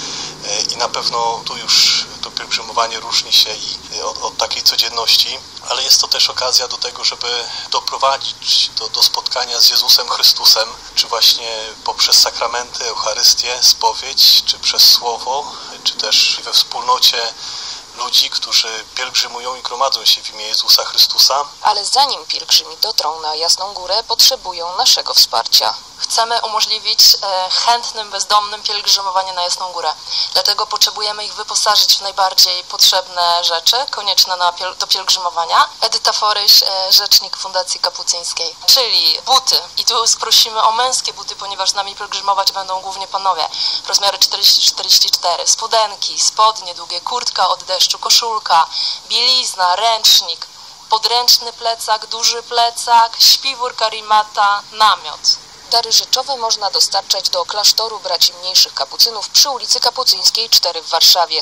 Speaker 14: i na pewno tu już to pielgrzymowanie różni się i od, od takiej codzienności, ale jest to też okazja do tego, żeby doprowadzić do, do spotkania z Jezusem Chrystusem, czy właśnie poprzez sakramenty, Eucharystię, spowiedź, czy przez słowo, czy też we wspólnocie ludzi, którzy pielgrzymują i gromadzą się w imię Jezusa Chrystusa.
Speaker 13: Ale zanim pielgrzymi dotrą na Jasną Górę, potrzebują naszego wsparcia.
Speaker 2: Chcemy umożliwić e, chętnym bezdomnym pielgrzymowanie na Jasną Górę. Dlatego potrzebujemy ich wyposażyć w najbardziej potrzebne rzeczy, konieczne na piel do pielgrzymowania. Edyta Foryś, e, rzecznik Fundacji Kapucyńskiej, czyli buty. I tu prosimy o męskie buty, ponieważ z nami pielgrzymować będą głównie panowie. Rozmiary czterdzieści czterdzieści cztery. Spodenki, spodnie długie, kurtka od deszczu, koszulka, bielizna, ręcznik, podręczny plecak, duży plecak, śpiwór, karimata, namiot.
Speaker 13: Dary rzeczowe można dostarczać do klasztoru braci mniejszych kapucynów przy ulicy Kapucyńskiej cztery w Warszawie.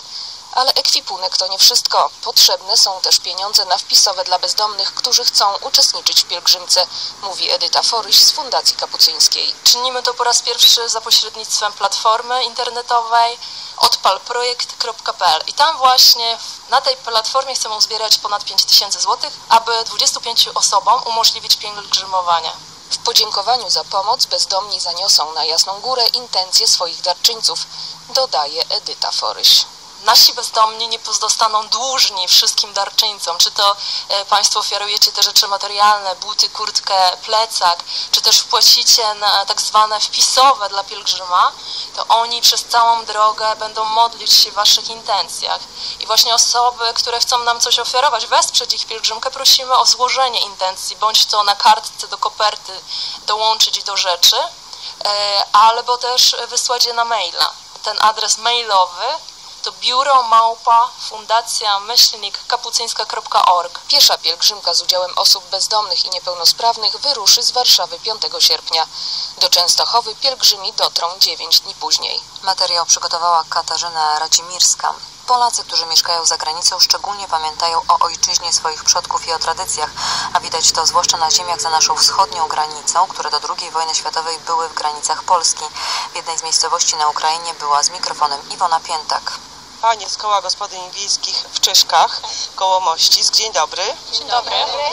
Speaker 13: Ale ekwipunek to nie wszystko. Potrzebne są też pieniądze na wpisowe dla bezdomnych, którzy chcą uczestniczyć w pielgrzymce, mówi Edyta Foryś z Fundacji Kapucyńskiej.
Speaker 4: Czynimy to po raz pierwszy za pośrednictwem platformy internetowej odpalprojekt kropka p l i tam właśnie na tej platformie chcemy uzbierać ponad pięć tysięcy złotych, aby dwudziestu pięciu osobom umożliwić pielgrzymowanie.
Speaker 13: W podziękowaniu za pomoc bezdomni zaniosą na Jasną Górę intencje swoich darczyńców, dodaje Edyta Foryś.
Speaker 4: Nasi bezdomni nie pozostaną dłużni wszystkim darczyńcom, czy to e, Państwo ofiarujecie te rzeczy materialne, buty, kurtkę, plecak, czy też wpłacicie na tak zwane wpisowe dla pielgrzyma, to oni przez całą drogę będą modlić się w Waszych intencjach. I właśnie osoby, które chcą nam coś ofiarować, wesprzeć ich pielgrzymkę, prosimy o złożenie intencji, bądź to na kartce do koperty dołączyć do rzeczy, e, albo też wysłać je na maila. Ten adres mailowy to biuro małpa fundacja myślnik kapucyńska kropka org.
Speaker 13: Piesza pielgrzymka z udziałem osób bezdomnych i niepełnosprawnych wyruszy z Warszawy piątego sierpnia. Do Częstochowy pielgrzymi dotrą dziewięć dni później.
Speaker 3: Materiał przygotowała Katarzyna Radzimirska. Polacy, którzy mieszkają za granicą, szczególnie pamiętają o ojczyźnie swoich przodków i o tradycjach, a widać to zwłaszcza na ziemiach za naszą wschodnią granicą, które do drugiej wojny światowej były w granicach Polski. W jednej z miejscowości na Ukrainie była z mikrofonem Iwona Piętak.
Speaker 16: Panie z Koła Gospodyń Wiejskich w Czyszkach, koło Mościsk. Dzień dobry.
Speaker 15: Dzień dobry.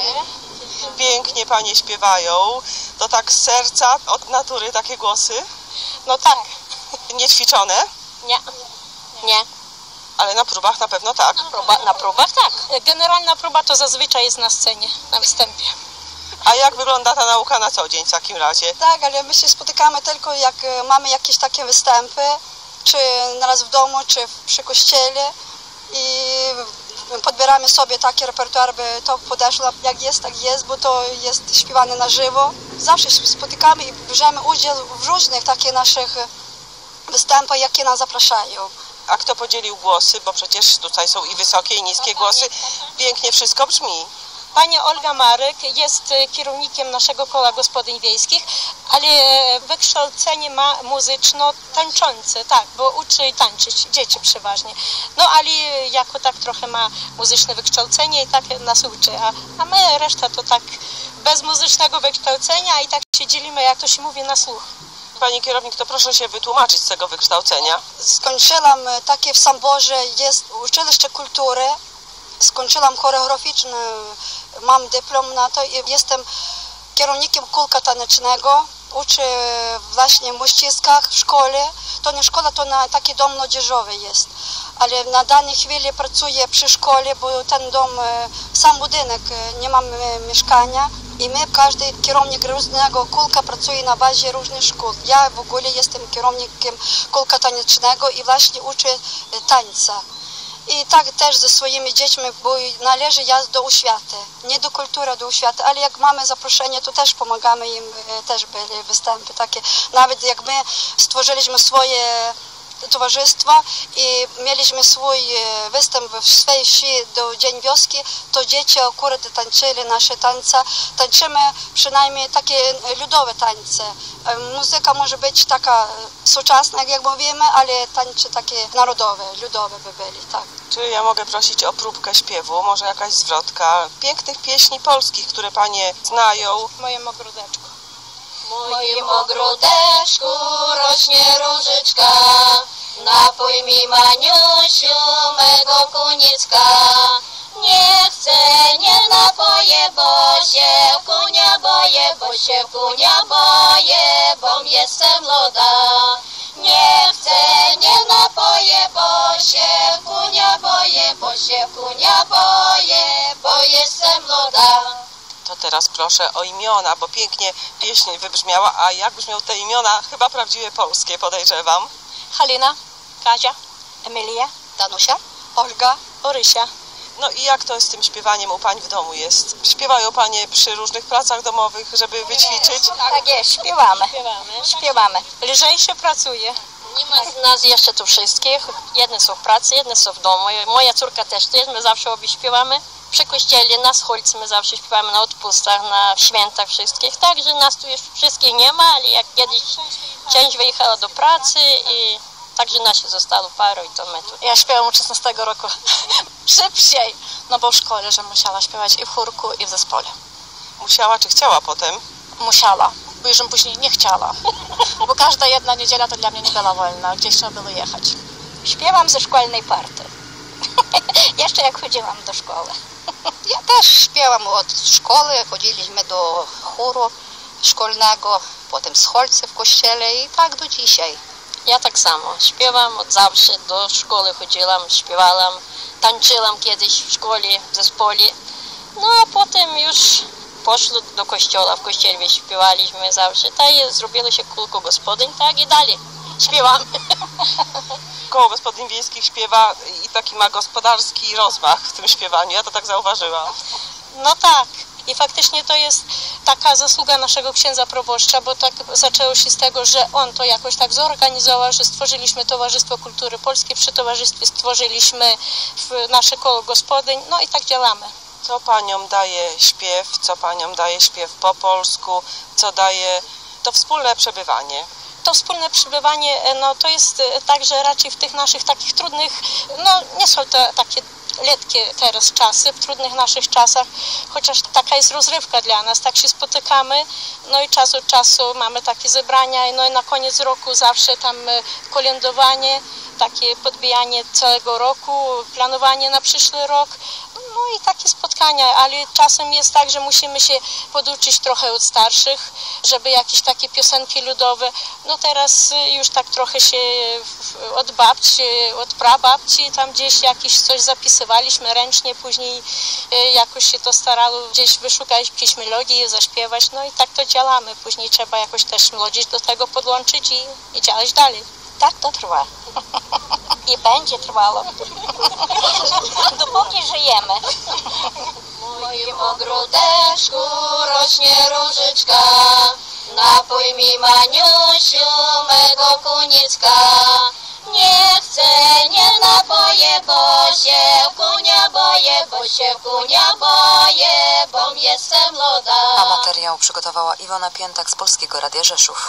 Speaker 16: Pięknie Panie śpiewają. To tak z serca, od natury takie głosy?
Speaker 15: No tak.
Speaker 16: Niećwiczone?
Speaker 15: Nie. Nie.
Speaker 16: Ale na próbach na pewno tak.
Speaker 15: Na, próba, na próbach tak. Generalna próba to zazwyczaj jest na scenie, na występie.
Speaker 16: A jak wygląda ta nauka na co dzień w takim razie?
Speaker 17: Tak, ale my się spotykamy tylko jak mamy jakieś takie występy, czy naraz w domu, czy przy kościele i podbieramy sobie taki repertuar, by to podeszło jak jest, tak jest, bo to jest śpiewane na żywo. Zawsze się spotykamy i bierzemy udział w różnych takich naszych występach, jakie nas zapraszają.
Speaker 16: A kto podzielił głosy, bo przecież tutaj są i wysokie, i niskie głosy. Pięknie wszystko brzmi.
Speaker 15: Pani Olga Marek jest kierownikiem naszego Koła Gospodyń Wiejskich, ale wykształcenie ma muzyczno-tańczące, tak, bo uczy tańczyć dzieci przeważnie. No ale jako tak trochę ma muzyczne wykształcenie i tak nas uczy, a, a my reszta to tak bez muzycznego wykształcenia i tak się dzielimy, jak to się mówi, na słuch.
Speaker 16: Pani kierownik, to proszę się wytłumaczyć z tego wykształcenia.
Speaker 17: Skończyłam takie w Samborze, jest uczelnicze kultury. Skończyłam choreograficzny, mam dyplom na to i jestem kierownikiem kółka tanecznego. Uczę właśnie w Mościskach w szkole. To nie szkoła, to na taki dom młodzieżowy jest. Ale na danej chwili pracuję przy szkole, bo ten dom, sam budynek, nie mam mieszkania. I my, każdy kierownik różnego kółka pracuje na bazie różnych szkół. Ja w ogóle jestem kierownikiem kółka tanecznego i właśnie uczę tańca. I tak też ze swoimi dziećmi, bo należy ja do oświaty, nie do kultury, a do oświaty, ale jak mamy zaproszenie, to też pomagamy im, też byli występy takie. Nawet jak my stworzyliśmy swoje towarzystwo i mieliśmy swój występ w swojej wsi do Dzień Wioski, to dzieci akurat tańczyli nasze tańce. Tańczymy przynajmniej takie ludowe tańce. Muzyka może być taka współczesna, jak mówimy, ale tańce takie narodowe, ludowe by byli, tak.
Speaker 16: Czy ja mogę prosić o próbkę śpiewu, może jakaś zwrotka pięknych pieśni polskich, które Panie znają?
Speaker 15: W moim ogródeczku.
Speaker 18: W moim ogródeczku rośnie różyczka, napój mi, Maniusiu, mego kunicka. Nie chcę, nie napoję, bo się kunia boję, bo się kunia boję, bo jestem młoda. Nie chcę, nie napoję, bo się kunia boję, bo się kunia boję, bo jestem młoda.
Speaker 16: To teraz proszę o imiona, bo pięknie pieśń wybrzmiała, a jak brzmią te imiona? Chyba prawdziwie polskie, podejrzewam.
Speaker 15: Halina, Kazia, Emilia, Danusia, Olga, Orysia.
Speaker 16: No i jak to z tym śpiewaniem u Pań w domu jest? Śpiewają Panie przy różnych pracach domowych, żeby wyćwiczyć?
Speaker 15: Tak jest, śpiewamy. Śpiewamy. śpiewamy. Lżejsze pracuje. Nie ma z nas jeszcze tu wszystkich. Jedne są w pracy, jedne są w domu. Moja córka też jest, my zawsze obie śpiewamy. Przy kościele, na schodźce my zawsze śpiewamy, na odpustach, na świętach wszystkich. Także nas tu już wszystkich nie ma, ale jak kiedyś część wyjechała do pracy i
Speaker 8: Także nasi zostało paru i to my tu.
Speaker 19: Ja śpiewam od szesnastego roku. Szybciej. No bo w szkole, że musiała śpiewać i w chórku, i w zespole.
Speaker 16: Musiała czy chciała potem?
Speaker 19: Musiała, bo już później nie chciała. Bo każda jedna niedziela to dla mnie nie była wolna, gdzieś trzeba było jechać.
Speaker 15: Śpiewam ze szkolnej party. Jeszcze jak chodziłam do szkoły.
Speaker 20: Ja też śpiewam od szkoły, chodziliśmy do chóru szkolnego, potem schodźce w kościele i tak do dzisiaj.
Speaker 8: Ja tak samo. Śpiewam od zawsze, do szkoły chodziłam, śpiewałam, tańczyłam kiedyś w szkole, w zespole. No a potem już poszło do kościoła, w kościele śpiewaliśmy zawsze. Tak i zrobiło się kółko gospodyń, tak i dalej śpiewamy.
Speaker 16: Koło gospodyń wiejskich śpiewa i taki ma gospodarski rozmach w tym śpiewaniu, ja to tak zauważyłam.
Speaker 19: No tak. I faktycznie to jest taka zasługa naszego księdza proboszcza, bo tak zaczęło się z tego, że on to jakoś tak zorganizował, że stworzyliśmy Towarzystwo Kultury Polskiej, przy towarzystwie stworzyliśmy nasze koło gospodyń, no i tak działamy.
Speaker 16: Co paniom daje śpiew, co paniom daje śpiew po polsku, co daje to wspólne przebywanie?
Speaker 19: To wspólne przebywanie, no to jest tak, że raczej w tych naszych takich trudnych, no nie są to takie letkie teraz czasy, w trudnych naszych czasach, chociaż taka jest rozrywka dla nas, tak się spotykamy, no i czas od czasu mamy takie zebrania, no i na koniec roku zawsze tam kolędowanie, takie podbijanie całego roku, planowanie na przyszły rok, no i takie spotkania, ale czasem jest tak, że musimy się poduczyć trochę od starszych, żeby jakieś takie piosenki ludowe, no teraz już tak trochę się od babci, od prababci tam gdzieś jakieś coś zapisywaliśmy ręcznie, później jakoś się to starało gdzieś wyszukać jakieś melodie, zaśpiewać, no i tak to działamy, później trzeba jakoś też młodzież do tego podłączyć i, i działać dalej.
Speaker 15: Tak to trwa. I będzie trwało. Dopóki żyjemy.
Speaker 18: W moim ogródeczku rośnie różyczka, napój mi, Maniusiu, mego kunicka. Nie chcę, nie napoję, bo się kunia boję, bo się kunia boję, bo jestem młoda.
Speaker 3: A materiał przygotowała Iwona Piętak z Polskiego Radia Rzeszów.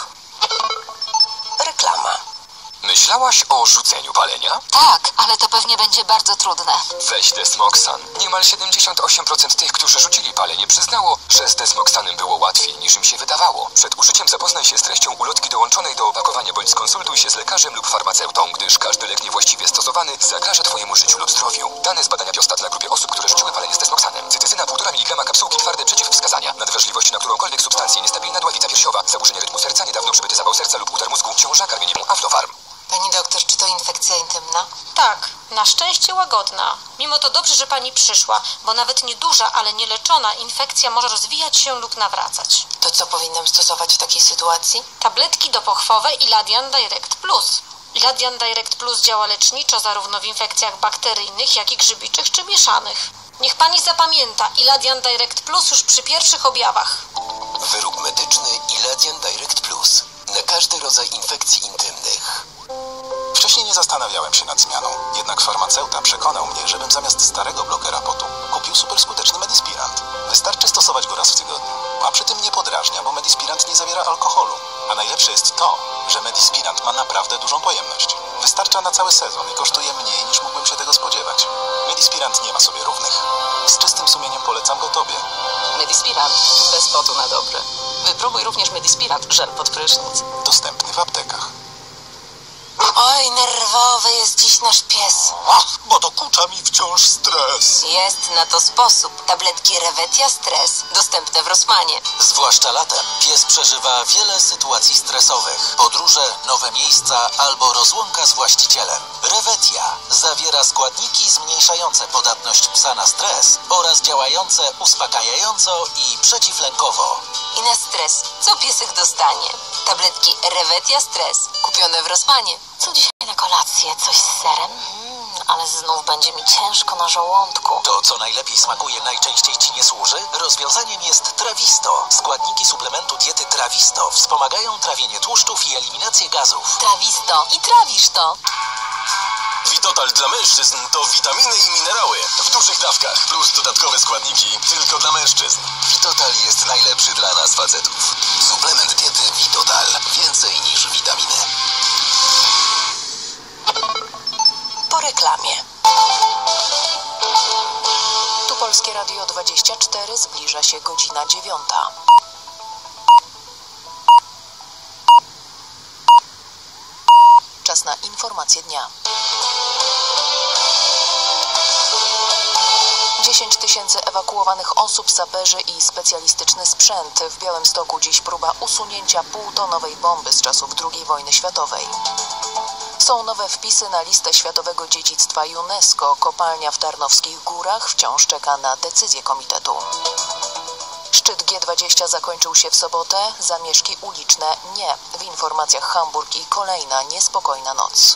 Speaker 21: Reklama. Myślałaś o rzuceniu palenia?
Speaker 3: Tak, ale to pewnie będzie bardzo trudne.
Speaker 21: Weź Desmoxan. Niemal siedemdziesiąt osiem procent tych, którzy rzucili palenie, przyznało, że z Desmoxanem było łatwiej niż im się wydawało. Przed użyciem zapoznaj się z treścią ulotki dołączonej do opakowania bądź skonsultuj się z lekarzem lub farmaceutą, gdyż każdy lek niewłaściwie stosowany zagraża Twojemu życiu lub zdrowiu. Dane z badania Biostat na grupie osób, które rzuciły palenie z Desmoxanem. Cytyzyna półtora miligrama kapsułki twarde przeciwwskazania. Nadwrażliwość na którąkolwiek substancję, niestabilna dławica piersiowa, zaburzenie rytmu serca, niedawno przybyty zawał serca lub udar mózgu, ciąża, karmienie Aflofarm.
Speaker 3: Pani doktor, czy to infekcja intymna?
Speaker 23: Tak, na szczęście łagodna. Mimo to dobrze, że pani przyszła, bo nawet nieduża, ale nieleczona infekcja może rozwijać się lub nawracać.
Speaker 3: To co powinnam stosować w takiej sytuacji?
Speaker 23: Tabletki dopochwowe Iladian Direct Plus. Iladian Direct Plus działa leczniczo zarówno w infekcjach bakteryjnych, jak i grzybiczych czy mieszanych. Niech pani zapamięta Iladian Direct Plus już przy pierwszych objawach.
Speaker 21: Wyrób medyczny Iladian Direct Plus. Na każdy rodzaj infekcji intymnych.
Speaker 26: Wcześniej nie zastanawiałem się nad zmianą, jednak farmaceuta przekonał mnie, żebym zamiast starego blokera potu kupił superskuteczny Medispirant. Wystarczy stosować go raz w tygodniu, a przy tym nie podrażnia, bo Medispirant nie zawiera alkoholu. A najlepsze jest to, że Medispirant ma naprawdę dużą pojemność. Wystarcza na cały sezon i kosztuje mniej niż mógłbym się tego spodziewać. Medispirant nie ma sobie równych. Z czystym sumieniem polecam go Tobie.
Speaker 27: Medispirant. Bez potu na dobre. Wypróbuj również Medispirant żel pod prysznic.
Speaker 26: Dostępny w aptekach.
Speaker 3: Oj, nerwowy jest dziś nasz pies.
Speaker 26: Ach, bo dokucza mi wciąż stres.
Speaker 3: Jest na to sposób. Tabletki Revetia Stres. Dostępne w Rossmanie.
Speaker 21: Zwłaszcza latem pies przeżywa wiele sytuacji stresowych. Podróże, nowe miejsca albo rozłąka z właścicielem. Revetia zawiera składniki zmniejszające podatność psa na stres oraz działające uspokajająco i przeciwlękowo.
Speaker 3: I na stres, co piesek dostanie? Tabletki Revetia Stres. Kupione w Rossmanie. Co dzisiaj na kolację? Coś z serem? Mm, ale znów będzie mi ciężko na żołądku.
Speaker 21: To, co najlepiej smakuje, najczęściej Ci nie służy? Rozwiązaniem jest Trawisto. Składniki suplementu diety Trawisto wspomagają trawienie tłuszczów i eliminację gazów.
Speaker 3: Trawisto i trawisz to.
Speaker 21: Vitotal dla mężczyzn to witaminy i minerały w dużych dawkach plus dodatkowe składniki tylko dla mężczyzn. Vitotal jest najlepszy dla nas facetów. Suplement diety Vitotal. Więcej niż witaminy.
Speaker 13: dwadzieścia cztery zbliża się godzina dziewiąta. Czas na informacje dnia. dziesięć tysięcy ewakuowanych osób, saperzy i specjalistyczny sprzęt. W Białymstoku dziś próba usunięcia półtonowej bomby z czasów drugiej wojny światowej. Są nowe wpisy na listę Światowego Dziedzictwa UNESCO. Kopalnia w Tarnowskich Górach wciąż czeka na decyzję komitetu. Szczyt G dwadzieścia zakończył się w sobotę. Zamieszki uliczne nie. W informacjach Hamburg i kolejna niespokojna noc.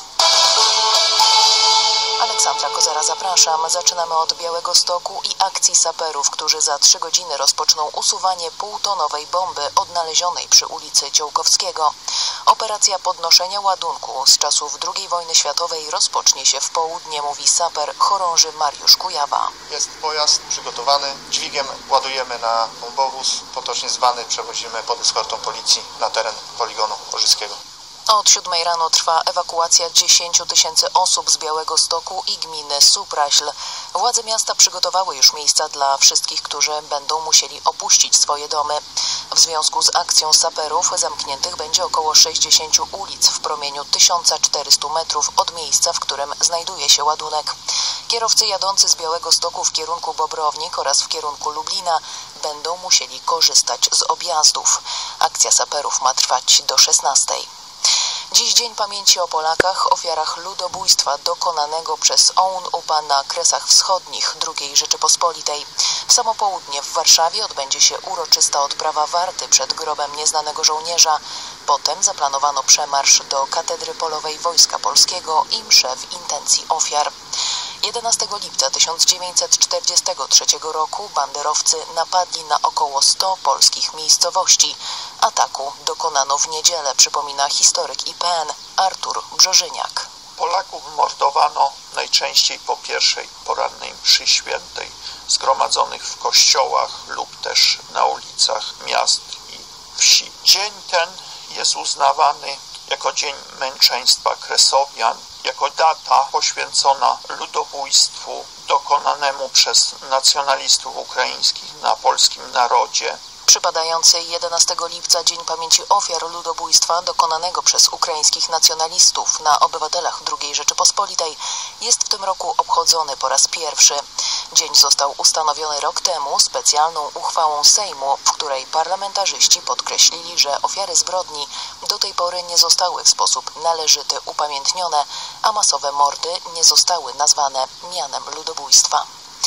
Speaker 13: Aleksandra Kozera, zapraszam. Zaczynamy od Białegostoku i akcji saperów, którzy za trzy godziny rozpoczną usuwanie półtonowej bomby odnalezionej przy ulicy Ciołkowskiego. Operacja podnoszenia ładunku z czasów drugiej wojny światowej rozpocznie się w południe, mówi saper chorąży Mariusz Kujawa.
Speaker 1: Jest pojazd przygotowany, dźwigiem ładujemy na bombowóz, potocznie zwany, przewozimy pod eskortą policji na teren poligonu Orzyckiego.
Speaker 13: Od siódmej rano trwa ewakuacja dziesięciu tysięcy osób z Białegostoku i gminy Supraśl. Władze miasta przygotowały już miejsca dla wszystkich, którzy będą musieli opuścić swoje domy. W związku z akcją saperów zamkniętych będzie około sześćdziesięciu ulic w promieniu tysiąca czterystu metrów od miejsca, w którym znajduje się ładunek. Kierowcy jadący z Białegostoku w kierunku Bobrownik oraz w kierunku Lublina będą musieli korzystać z objazdów. Akcja saperów ma trwać do szesnastej. Dziś Dzień Pamięci o Polakach, ofiarach ludobójstwa dokonanego przez O U N U P A na Kresach Wschodnich drugiej Rzeczypospolitej. W samo południe w Warszawie odbędzie się uroczysta odprawa warty przed grobem nieznanego żołnierza. Potem zaplanowano przemarsz do Katedry Polowej Wojska Polskiego i mszę w intencji ofiar. jedenastego lipca tysiąc dziewięćset czterdziestego trzeciego roku banderowcy napadli na około sto polskich miejscowości. Ataku dokonano w niedzielę, przypomina historyk I P N Artur Brzeżyniak.
Speaker 5: Polaków mordowano najczęściej po pierwszej porannej mszy świętej, zgromadzonych w kościołach lub też na ulicach miast i wsi. Dzień ten jest uznawany jako Dzień Męczeństwa Kresowian, jako data poświęcona ludobójstwu dokonanemu przez nacjonalistów ukraińskich na polskim narodzie.
Speaker 13: Przypadający jedenastego lipca Dzień Pamięci Ofiar Ludobójstwa dokonanego przez ukraińskich nacjonalistów na obywatelach drugiej Rzeczypospolitej jest w tym roku obchodzony po raz pierwszy. Dzień został ustanowiony rok temu specjalną uchwałą Sejmu, w której parlamentarzyści podkreślili, że ofiary zbrodni do tej pory nie zostały w sposób należyty upamiętnione, a masowe mordy nie zostały nazwane mianem ludobójstwa.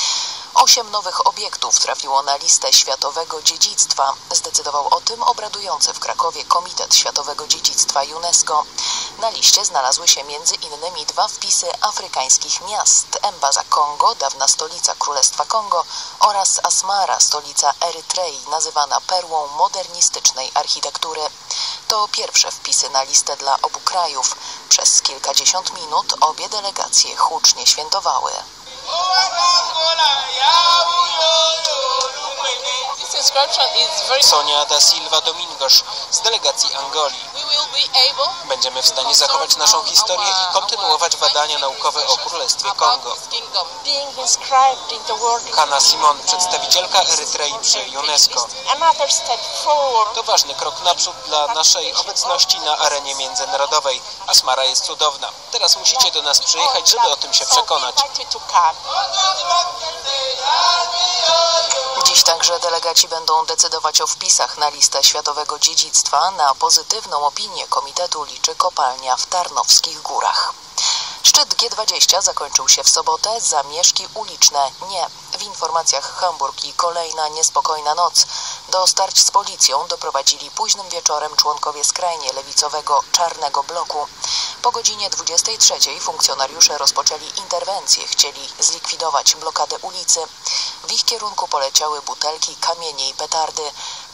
Speaker 13: Osiem nowych obiektów trafiło na listę Światowego Dziedzictwa. Zdecydował o tym obradujący w Krakowie Komitet Światowego Dziedzictwa UNESCO. Na liście znalazły się między innymi dwa wpisy afrykańskich miast: Embaza Kongo, dawna stolica Królestwa Kongo, oraz Asmara, stolica Erytrei, nazywana perłą modernistycznej architektury. To pierwsze wpisy na listę dla obu krajów. Przez kilkadziesiąt minut obie delegacje hucznie świętowały.
Speaker 6: Sonia da Silva Domingos z delegacji Angolii. Będziemy w stanie zachować naszą historię i kontynuować badania naukowe o Królestwie Kongo. Hanna Simon, przedstawicielka Erytrei przy UNESCO. To ważny krok naprzód dla naszej obecności na arenie międzynarodowej. Asmara jest cudowna. Teraz musicie do nas przyjechać, żeby o tym się przekonać.
Speaker 13: Dziś także delegaci będą decydować o wpisach na listę Światowego Dziedzictwa. Na pozytywną opinię komitetu liczy kopalnia w Tarnowskich Górach. Szczyt G dwadzieścia zakończył się w sobotę, zamieszki uliczne nie. W informacjach Hamburg i kolejna niespokojna noc. Do starć z policją doprowadzili późnym wieczorem członkowie skrajnie lewicowego Czarnego Bloku. Po godzinie dwudziestej trzeciej funkcjonariusze rozpoczęli interwencję, chcieli zlikwidować blokadę ulicy. W ich kierunku poleciały butelki, kamienie i petardy.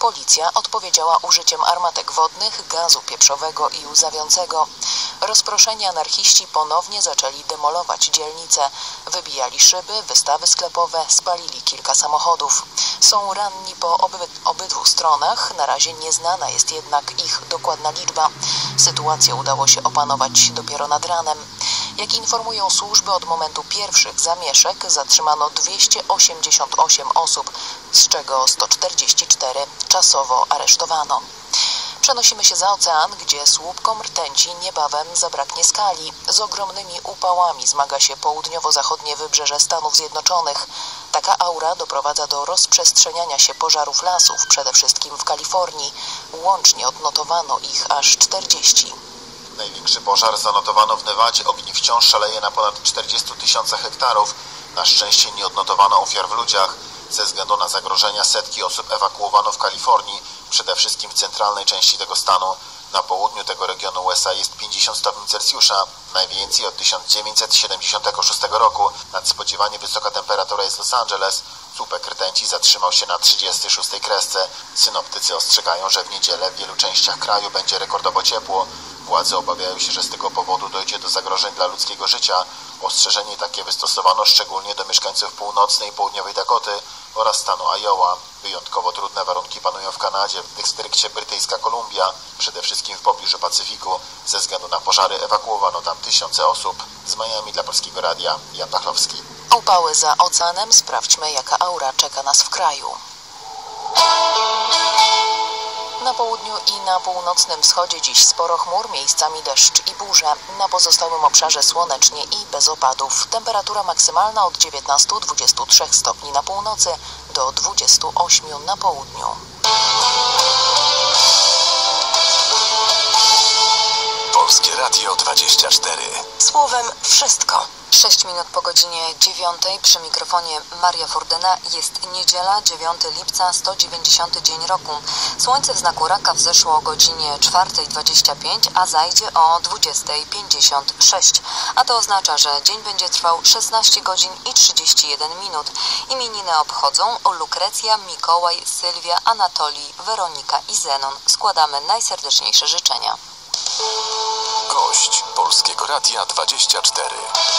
Speaker 3: Policja odpowiedziała użyciem armatek wodnych, gazu pieprzowego i łzawiącego. Rozproszeni anarchiści ponownie zaczęli demolować dzielnice. Wybijali szyby, wystawy sklepowe, spalili kilka samochodów. Są ranni po oby, obydwu stronach. Na razie nieznana jest jednak ich dokładna liczba. Sytuację udało się opanować dopiero nad ranem. Jak informują służby, od momentu pierwszych zamieszek zatrzymano dwieście osiemdziesiąt osiem osób, z czego sto czterdzieści cztery czasowo aresztowano. Przenosimy się za ocean, gdzie słupkom rtęci niebawem zabraknie skali. Z ogromnymi upałami zmaga się południowo-zachodnie wybrzeże Stanów Zjednoczonych. Taka aura doprowadza do rozprzestrzeniania się pożarów lasów, przede wszystkim w Kalifornii. Łącznie odnotowano ich aż czterdzieści.
Speaker 7: Największy pożar zanotowano w Nevadzie. Ogień wciąż szaleje na ponad czterdziestu tysiącach hektarów. Na szczęście nie odnotowano ofiar w ludziach. Ze względu na zagrożenia setki osób ewakuowano w Kalifornii, przede wszystkim w centralnej części tego stanu. Na południu tego regionu U S A jest pięćdziesiąt stopni Celsjusza, najwięcej od tysiąc dziewięćset siedemdziesiątego szóstego roku. Nadspodziewanie wysoka temperatura jest w Los Angeles. Słupek rtęci zatrzymał się na trzydziestej szóstej kresce. Synoptycy ostrzegają, że w niedzielę w wielu częściach kraju będzie rekordowo ciepło. Władze obawiają się, że z tego powodu dojdzie do zagrożeń dla ludzkiego życia. Ostrzeżenie takie wystosowano szczególnie do mieszkańców północnej i południowej Dakoty oraz stanu Iowa. Wyjątkowo trudne warunki panują w Kanadzie, w dystrykcie Brytyjska Kolumbia, przede wszystkim w pobliżu Pacyfiku. Ze względu na pożary ewakuowano tam tysiące osób. Z Miami dla Polskiego Radia, Jan Pachlowski.
Speaker 3: Upały za oceanem. Sprawdźmy, jaka aura czeka nas w kraju. Na południu i na północnym wschodzie dziś sporo chmur, miejscami deszcz i burze. Na pozostałym obszarze słonecznie i bez opadów. Temperatura maksymalna od dziewiętnastu do dwudziestu trzech stopni na północy do dwudziestu ośmiu na południu.
Speaker 26: Polskie Radio dwadzieścia cztery.
Speaker 3: Słowem wszystko. Sześć minut po godzinie dziewiątej, przy mikrofonie Maria Furdyna. Jest niedziela, dziewiątego lipca, sto dziewięćdziesiąty dzień roku. Słońce w znaku raka wzeszło o godzinie czwartej dwadzieścia pięć, a zajdzie o dwudziestej pięćdziesiąt sześć. A to oznacza, że dzień będzie trwał szesnaście godzin i trzydzieści jeden minut. Imieniny obchodzą Lukrecja, Mikołaj, Sylwia, Anatolii, Weronika i Zenon. Składamy najserdeczniejsze życzenia.
Speaker 26: Gość Polskiego Radia dwadzieścia cztery.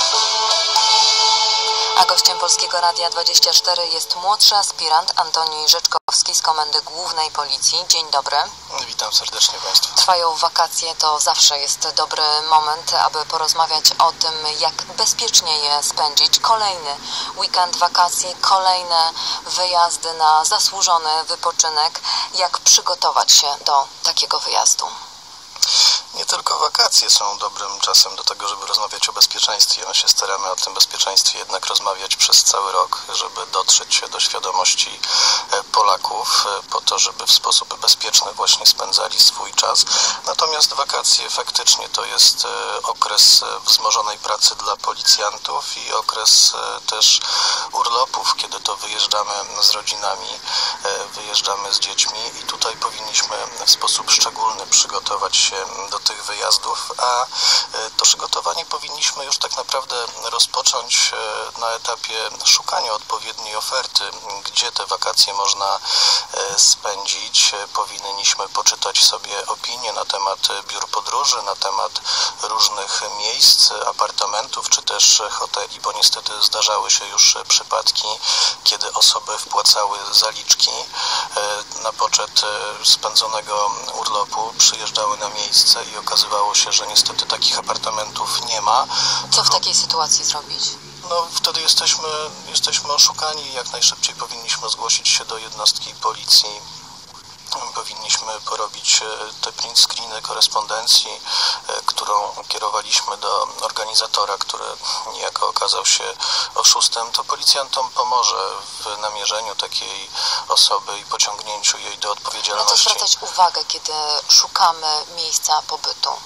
Speaker 3: A gościem Polskiego Radia dwadzieścia cztery jest młodszy aspirant Antoni Rzeczkowski z Komendy Głównej Policji. Dzień dobry.
Speaker 9: Witam serdecznie Państwa.
Speaker 3: Trwają wakacje, to zawsze jest dobry moment, aby porozmawiać o tym, jak bezpiecznie je spędzić. Kolejny weekend wakacji, kolejne wyjazdy na zasłużony wypoczynek. Jak przygotować się do takiego wyjazdu?
Speaker 9: Nie tylko wakacje są dobrym czasem do tego, żeby rozmawiać o bezpieczeństwie. My się staramy o tym bezpieczeństwie jednak rozmawiać przez cały rok, żeby dotrzeć do świadomości Polaków po to, żeby w sposób bezpieczny właśnie spędzali swój czas. Natomiast wakacje faktycznie to jest okres wzmożonej pracy dla policjantów i okres też urlopów, kiedy to wyjeżdżamy z rodzinami, wyjeżdżamy z dziećmi i tutaj powinniśmy w sposób szczególny przygotować się do tych wyjazdów, a to przygotowanie powinniśmy już tak naprawdę rozpocząć na etapie szukania odpowiedniej oferty, gdzie te wakacje można spędzić. Powinniśmy poczytać sobie opinie na temat biur podróży, na temat różnych miejsc, apartamentów czy też hoteli, bo niestety zdarzały się już przypadki, kiedy osoby wpłacały zaliczki na poczet spędzonego urlopu, przyjeżdżały na miejsce i okazywało się, że niestety takich apartamentów nie ma.
Speaker 3: Co w takiej sytuacji zrobić?
Speaker 9: No wtedy jesteśmy, jesteśmy oszukani i jak najszybciej powinniśmy zgłosić się do jednostki policji. Powinniśmy porobić te print screeny korespondencji, którą kierowaliśmy do organizatora, który niejako okazał się oszustem. To policjantom pomoże w namierzeniu takiej osoby i pociągnięciu jej do odpowiedzialności.
Speaker 3: Na co zwracać uwagę, kiedy szukamy miejsca pobytu?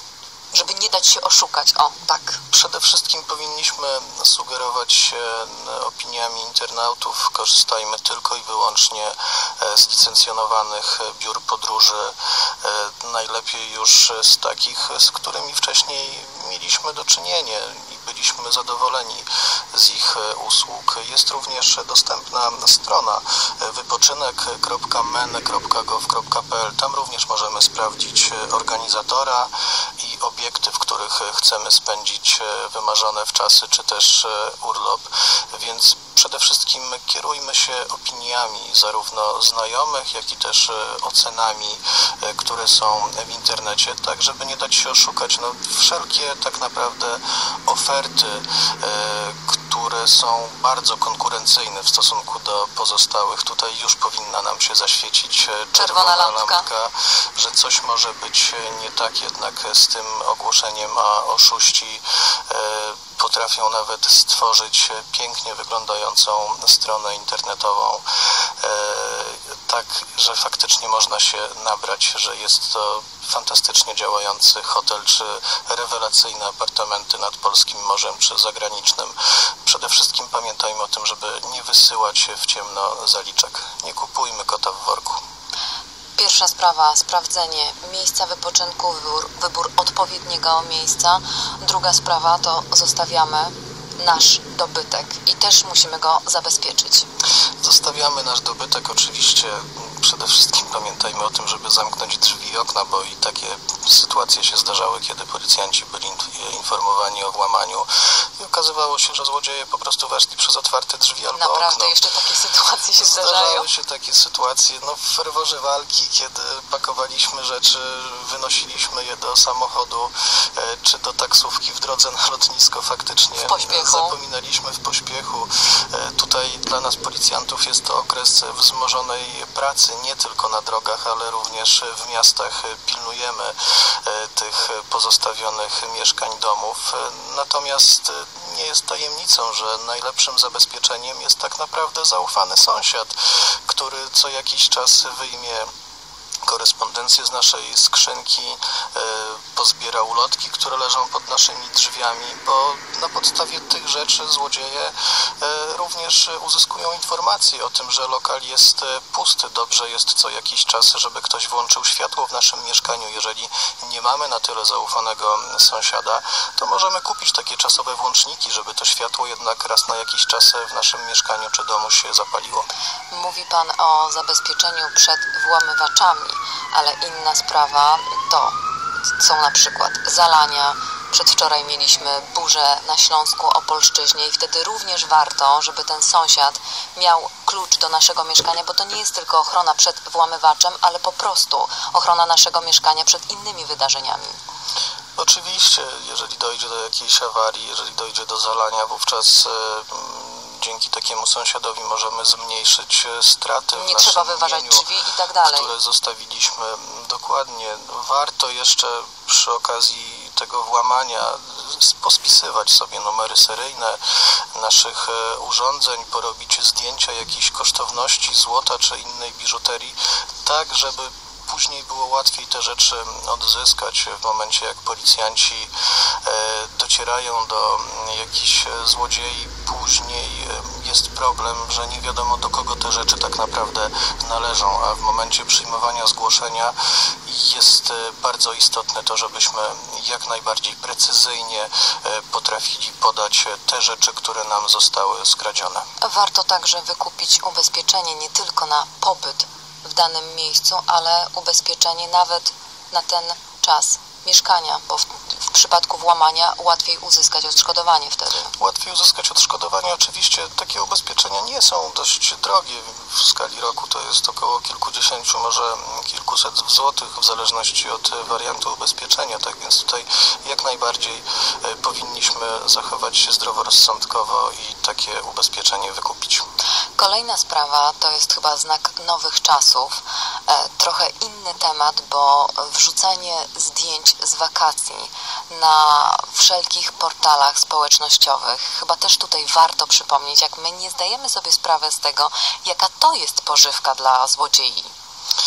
Speaker 3: żeby nie dać się oszukać. O, tak.
Speaker 9: Przede wszystkim powinniśmy sugerować się opiniami internautów. Korzystajmy tylko i wyłącznie z licencjonowanych biur podróży. Najlepiej już z takich, z którymi wcześniej mieliśmy do czynienia i byliśmy zadowoleni z ich usług. Jest również dostępna strona wypoczynek kropka men kropka gov kropka pe el. Tam również możemy sprawdzić organizatora i obiekty, w których chcemy spędzić wymarzone wczasy, czy też urlop. Więc przede wszystkim kierujmy się opiniami zarówno znajomych, jak i też ocenami, które są w internecie, tak żeby nie dać się oszukać. No, wszelkie tak naprawdę oferty, które są bardzo konkurencyjne w stosunku do pozostałych, tutaj już powinna nam się zaświecić czerwona lampka, że coś może być nie tak jednak z tym ogłoszeniem, a oszuści potrafią nawet stworzyć pięknie wyglądającą stronę internetową, tak, że faktycznie można się nabrać, że jest to fantastycznie działający hotel, czy rewelacyjne apartamenty nad polskim morzem, czy zagranicznym. Przede wszystkim pamiętajmy o tym, żeby nie wysyłać w ciemno zaliczek. Nie kupujmy kota w worku.
Speaker 3: Pierwsza sprawa, sprawdzenie miejsca wypoczynku, wybór, wybór odpowiedniego miejsca. Druga sprawa to zostawiamy nasz dobytek i też musimy go zabezpieczyć.
Speaker 9: Zostawiamy nasz dobytek oczywiście. Przede wszystkim pamiętajmy o tym, żeby zamknąć drzwi i okna, bo i takie sytuacje się zdarzały, kiedy policjanci byli informowani o włamaniu i okazywało się, że złodzieje po prostu weszli przez otwarte drzwi albo
Speaker 3: Naprawdę,
Speaker 9: okno.
Speaker 3: jeszcze takie sytuacje się zdarzają?
Speaker 9: Zdarzały się takie sytuacje, no w ferworze walki, kiedy pakowaliśmy rzeczy, wynosiliśmy je do samochodu, e, czy do taksówki w drodze na lotnisko, faktycznie
Speaker 3: w pośpiechu.
Speaker 9: zapominaliśmy w pośpiechu. E, tutaj dla nas policjantów jest to okres wzmożonej pracy, nie tylko na drogach, ale również w miastach pilnujemy tych pozostawionych mieszkań, domów. Natomiast nie jest tajemnicą, że najlepszym zabezpieczeniem jest tak naprawdę zaufany sąsiad, który co jakiś czas wyjmie korespondencję z naszej skrzynki, pozbiera ulotki, które leżą pod naszymi drzwiami, bo na podstawie tych rzeczy złodzieje również uzyskują informacje o tym, że lokal jest pusty. Dobrze jest co jakiś czas, żeby ktoś włączył światło w naszym mieszkaniu. Jeżeli nie mamy na tyle zaufanego sąsiada, to możemy kupić takie czasowe włączniki, żeby to światło jednak raz na jakiś czas w naszym mieszkaniu czy domu się zapaliło.
Speaker 3: Mówi Pan o zabezpieczeniu przed włamywaczami, ale inna sprawa to są na przykład zalania. Przedwczoraj mieliśmy burzę na Śląsku, Opolszczyźnie i wtedy również warto, żeby ten sąsiad miał klucz do naszego mieszkania, bo to nie jest tylko ochrona przed włamywaczem, ale po prostu ochrona naszego mieszkania przed innymi wydarzeniami.
Speaker 9: Oczywiście, jeżeli dojdzie do jakiejś awarii, jeżeli dojdzie do zalania, wówczas dzięki takiemu sąsiadowi możemy zmniejszyć straty w
Speaker 3: nie
Speaker 9: naszym
Speaker 3: trzeba wyważać
Speaker 9: imieniu,
Speaker 3: drzwi i tak dalej,
Speaker 9: które zostawiliśmy. Dokładnie. Warto jeszcze przy okazji tego włamania pospisywać sobie numery seryjne naszych urządzeń, porobić zdjęcia jakichś kosztowności, złota czy innej biżuterii, tak żeby później było łatwiej te rzeczy odzyskać w momencie, jak policjanci docierają do jakichś złodziei. Później jest problem, że nie wiadomo, do kogo te rzeczy tak naprawdę należą, a w momencie przyjmowania zgłoszenia jest bardzo istotne to, żebyśmy jak najbardziej precyzyjnie potrafili podać te rzeczy, które nam zostały skradzione.
Speaker 3: Warto także wykupić ubezpieczenie nie tylko na pobyt w danym miejscu, ale ubezpieczenie nawet na ten czas mieszkania, bo w, w przypadku włamania łatwiej uzyskać odszkodowanie wtedy.
Speaker 9: Łatwiej uzyskać odszkodowanie. Oczywiście takie ubezpieczenia nie są dość drogie. W skali roku to jest około kilkudziesięciu, może kilkuset złotych, w zależności od wariantu ubezpieczenia. Tak więc tutaj jak najbardziej powinniśmy zachować się zdroworozsądkowo i takie ubezpieczenie wykupić.
Speaker 3: Kolejna sprawa to jest chyba znak nowych czasów. E, trochę inny temat, bo wrzucanie zdjęć z wakacji na wszelkich portalach społecznościowych. Chyba też tutaj warto przypomnieć, jak my nie zdajemy sobie sprawy z tego, jaka to jest pożywka dla złodziei.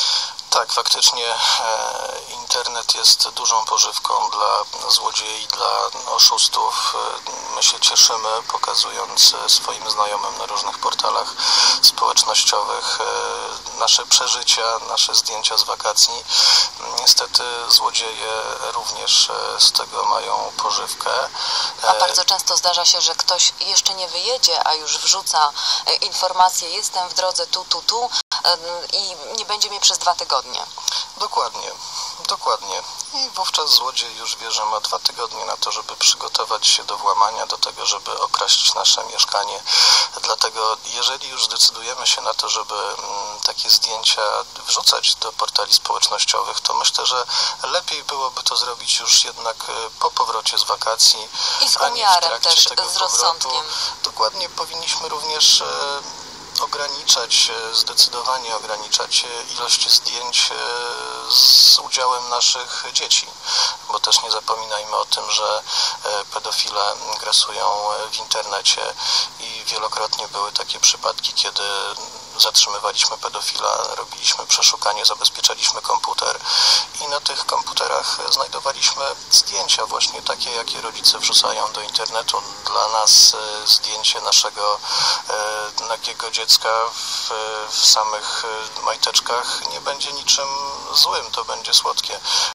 Speaker 9: Tak, faktycznie e, internet jest dużą pożywką dla złodziei, dla oszustów. My się cieszymy, pokazując swoim znajomym na różnych portalach społecznościowych e, nasze przeżycia, nasze zdjęcia z wakacji. Niestety złodzieje również e, z tego mają pożywkę.
Speaker 3: A bardzo często zdarza się, że ktoś jeszcze nie wyjedzie, a już wrzuca e, informację: jestem w drodze tu, tu, tu e, i nie będzie mnie przez dwa tygodnie.
Speaker 9: Dokładnie, dokładnie. I wówczas złodziej już wie, że ma dwa tygodnie na to, żeby przygotować się do włamania, do tego, żeby okraść nasze mieszkanie. Dlatego jeżeli już zdecydujemy się na to, żeby takie zdjęcia wrzucać do portali społecznościowych, to myślę, że lepiej byłoby to zrobić już jednak po powrocie z wakacji.
Speaker 3: I z umiarem też, z rozsądkiem.
Speaker 9: Dokładnie, powinniśmy również ograniczać, zdecydowanie ograniczać ilość zdjęć z udziałem naszych dzieci, bo też nie zapominajmy o tym, że pedofile grasują w internecie i wielokrotnie były takie przypadki, kiedy zatrzymywaliśmy pedofila, robiliśmy przeszukanie, zabezpieczaliśmy komputer i na tych komputerach znajdowaliśmy zdjęcia właśnie takie, jakie rodzice wrzucają do internetu. Dla nas zdjęcie naszego nagiego dziecka w, w samych majteczkach nie będzie niczym złym, to będzie słodkie.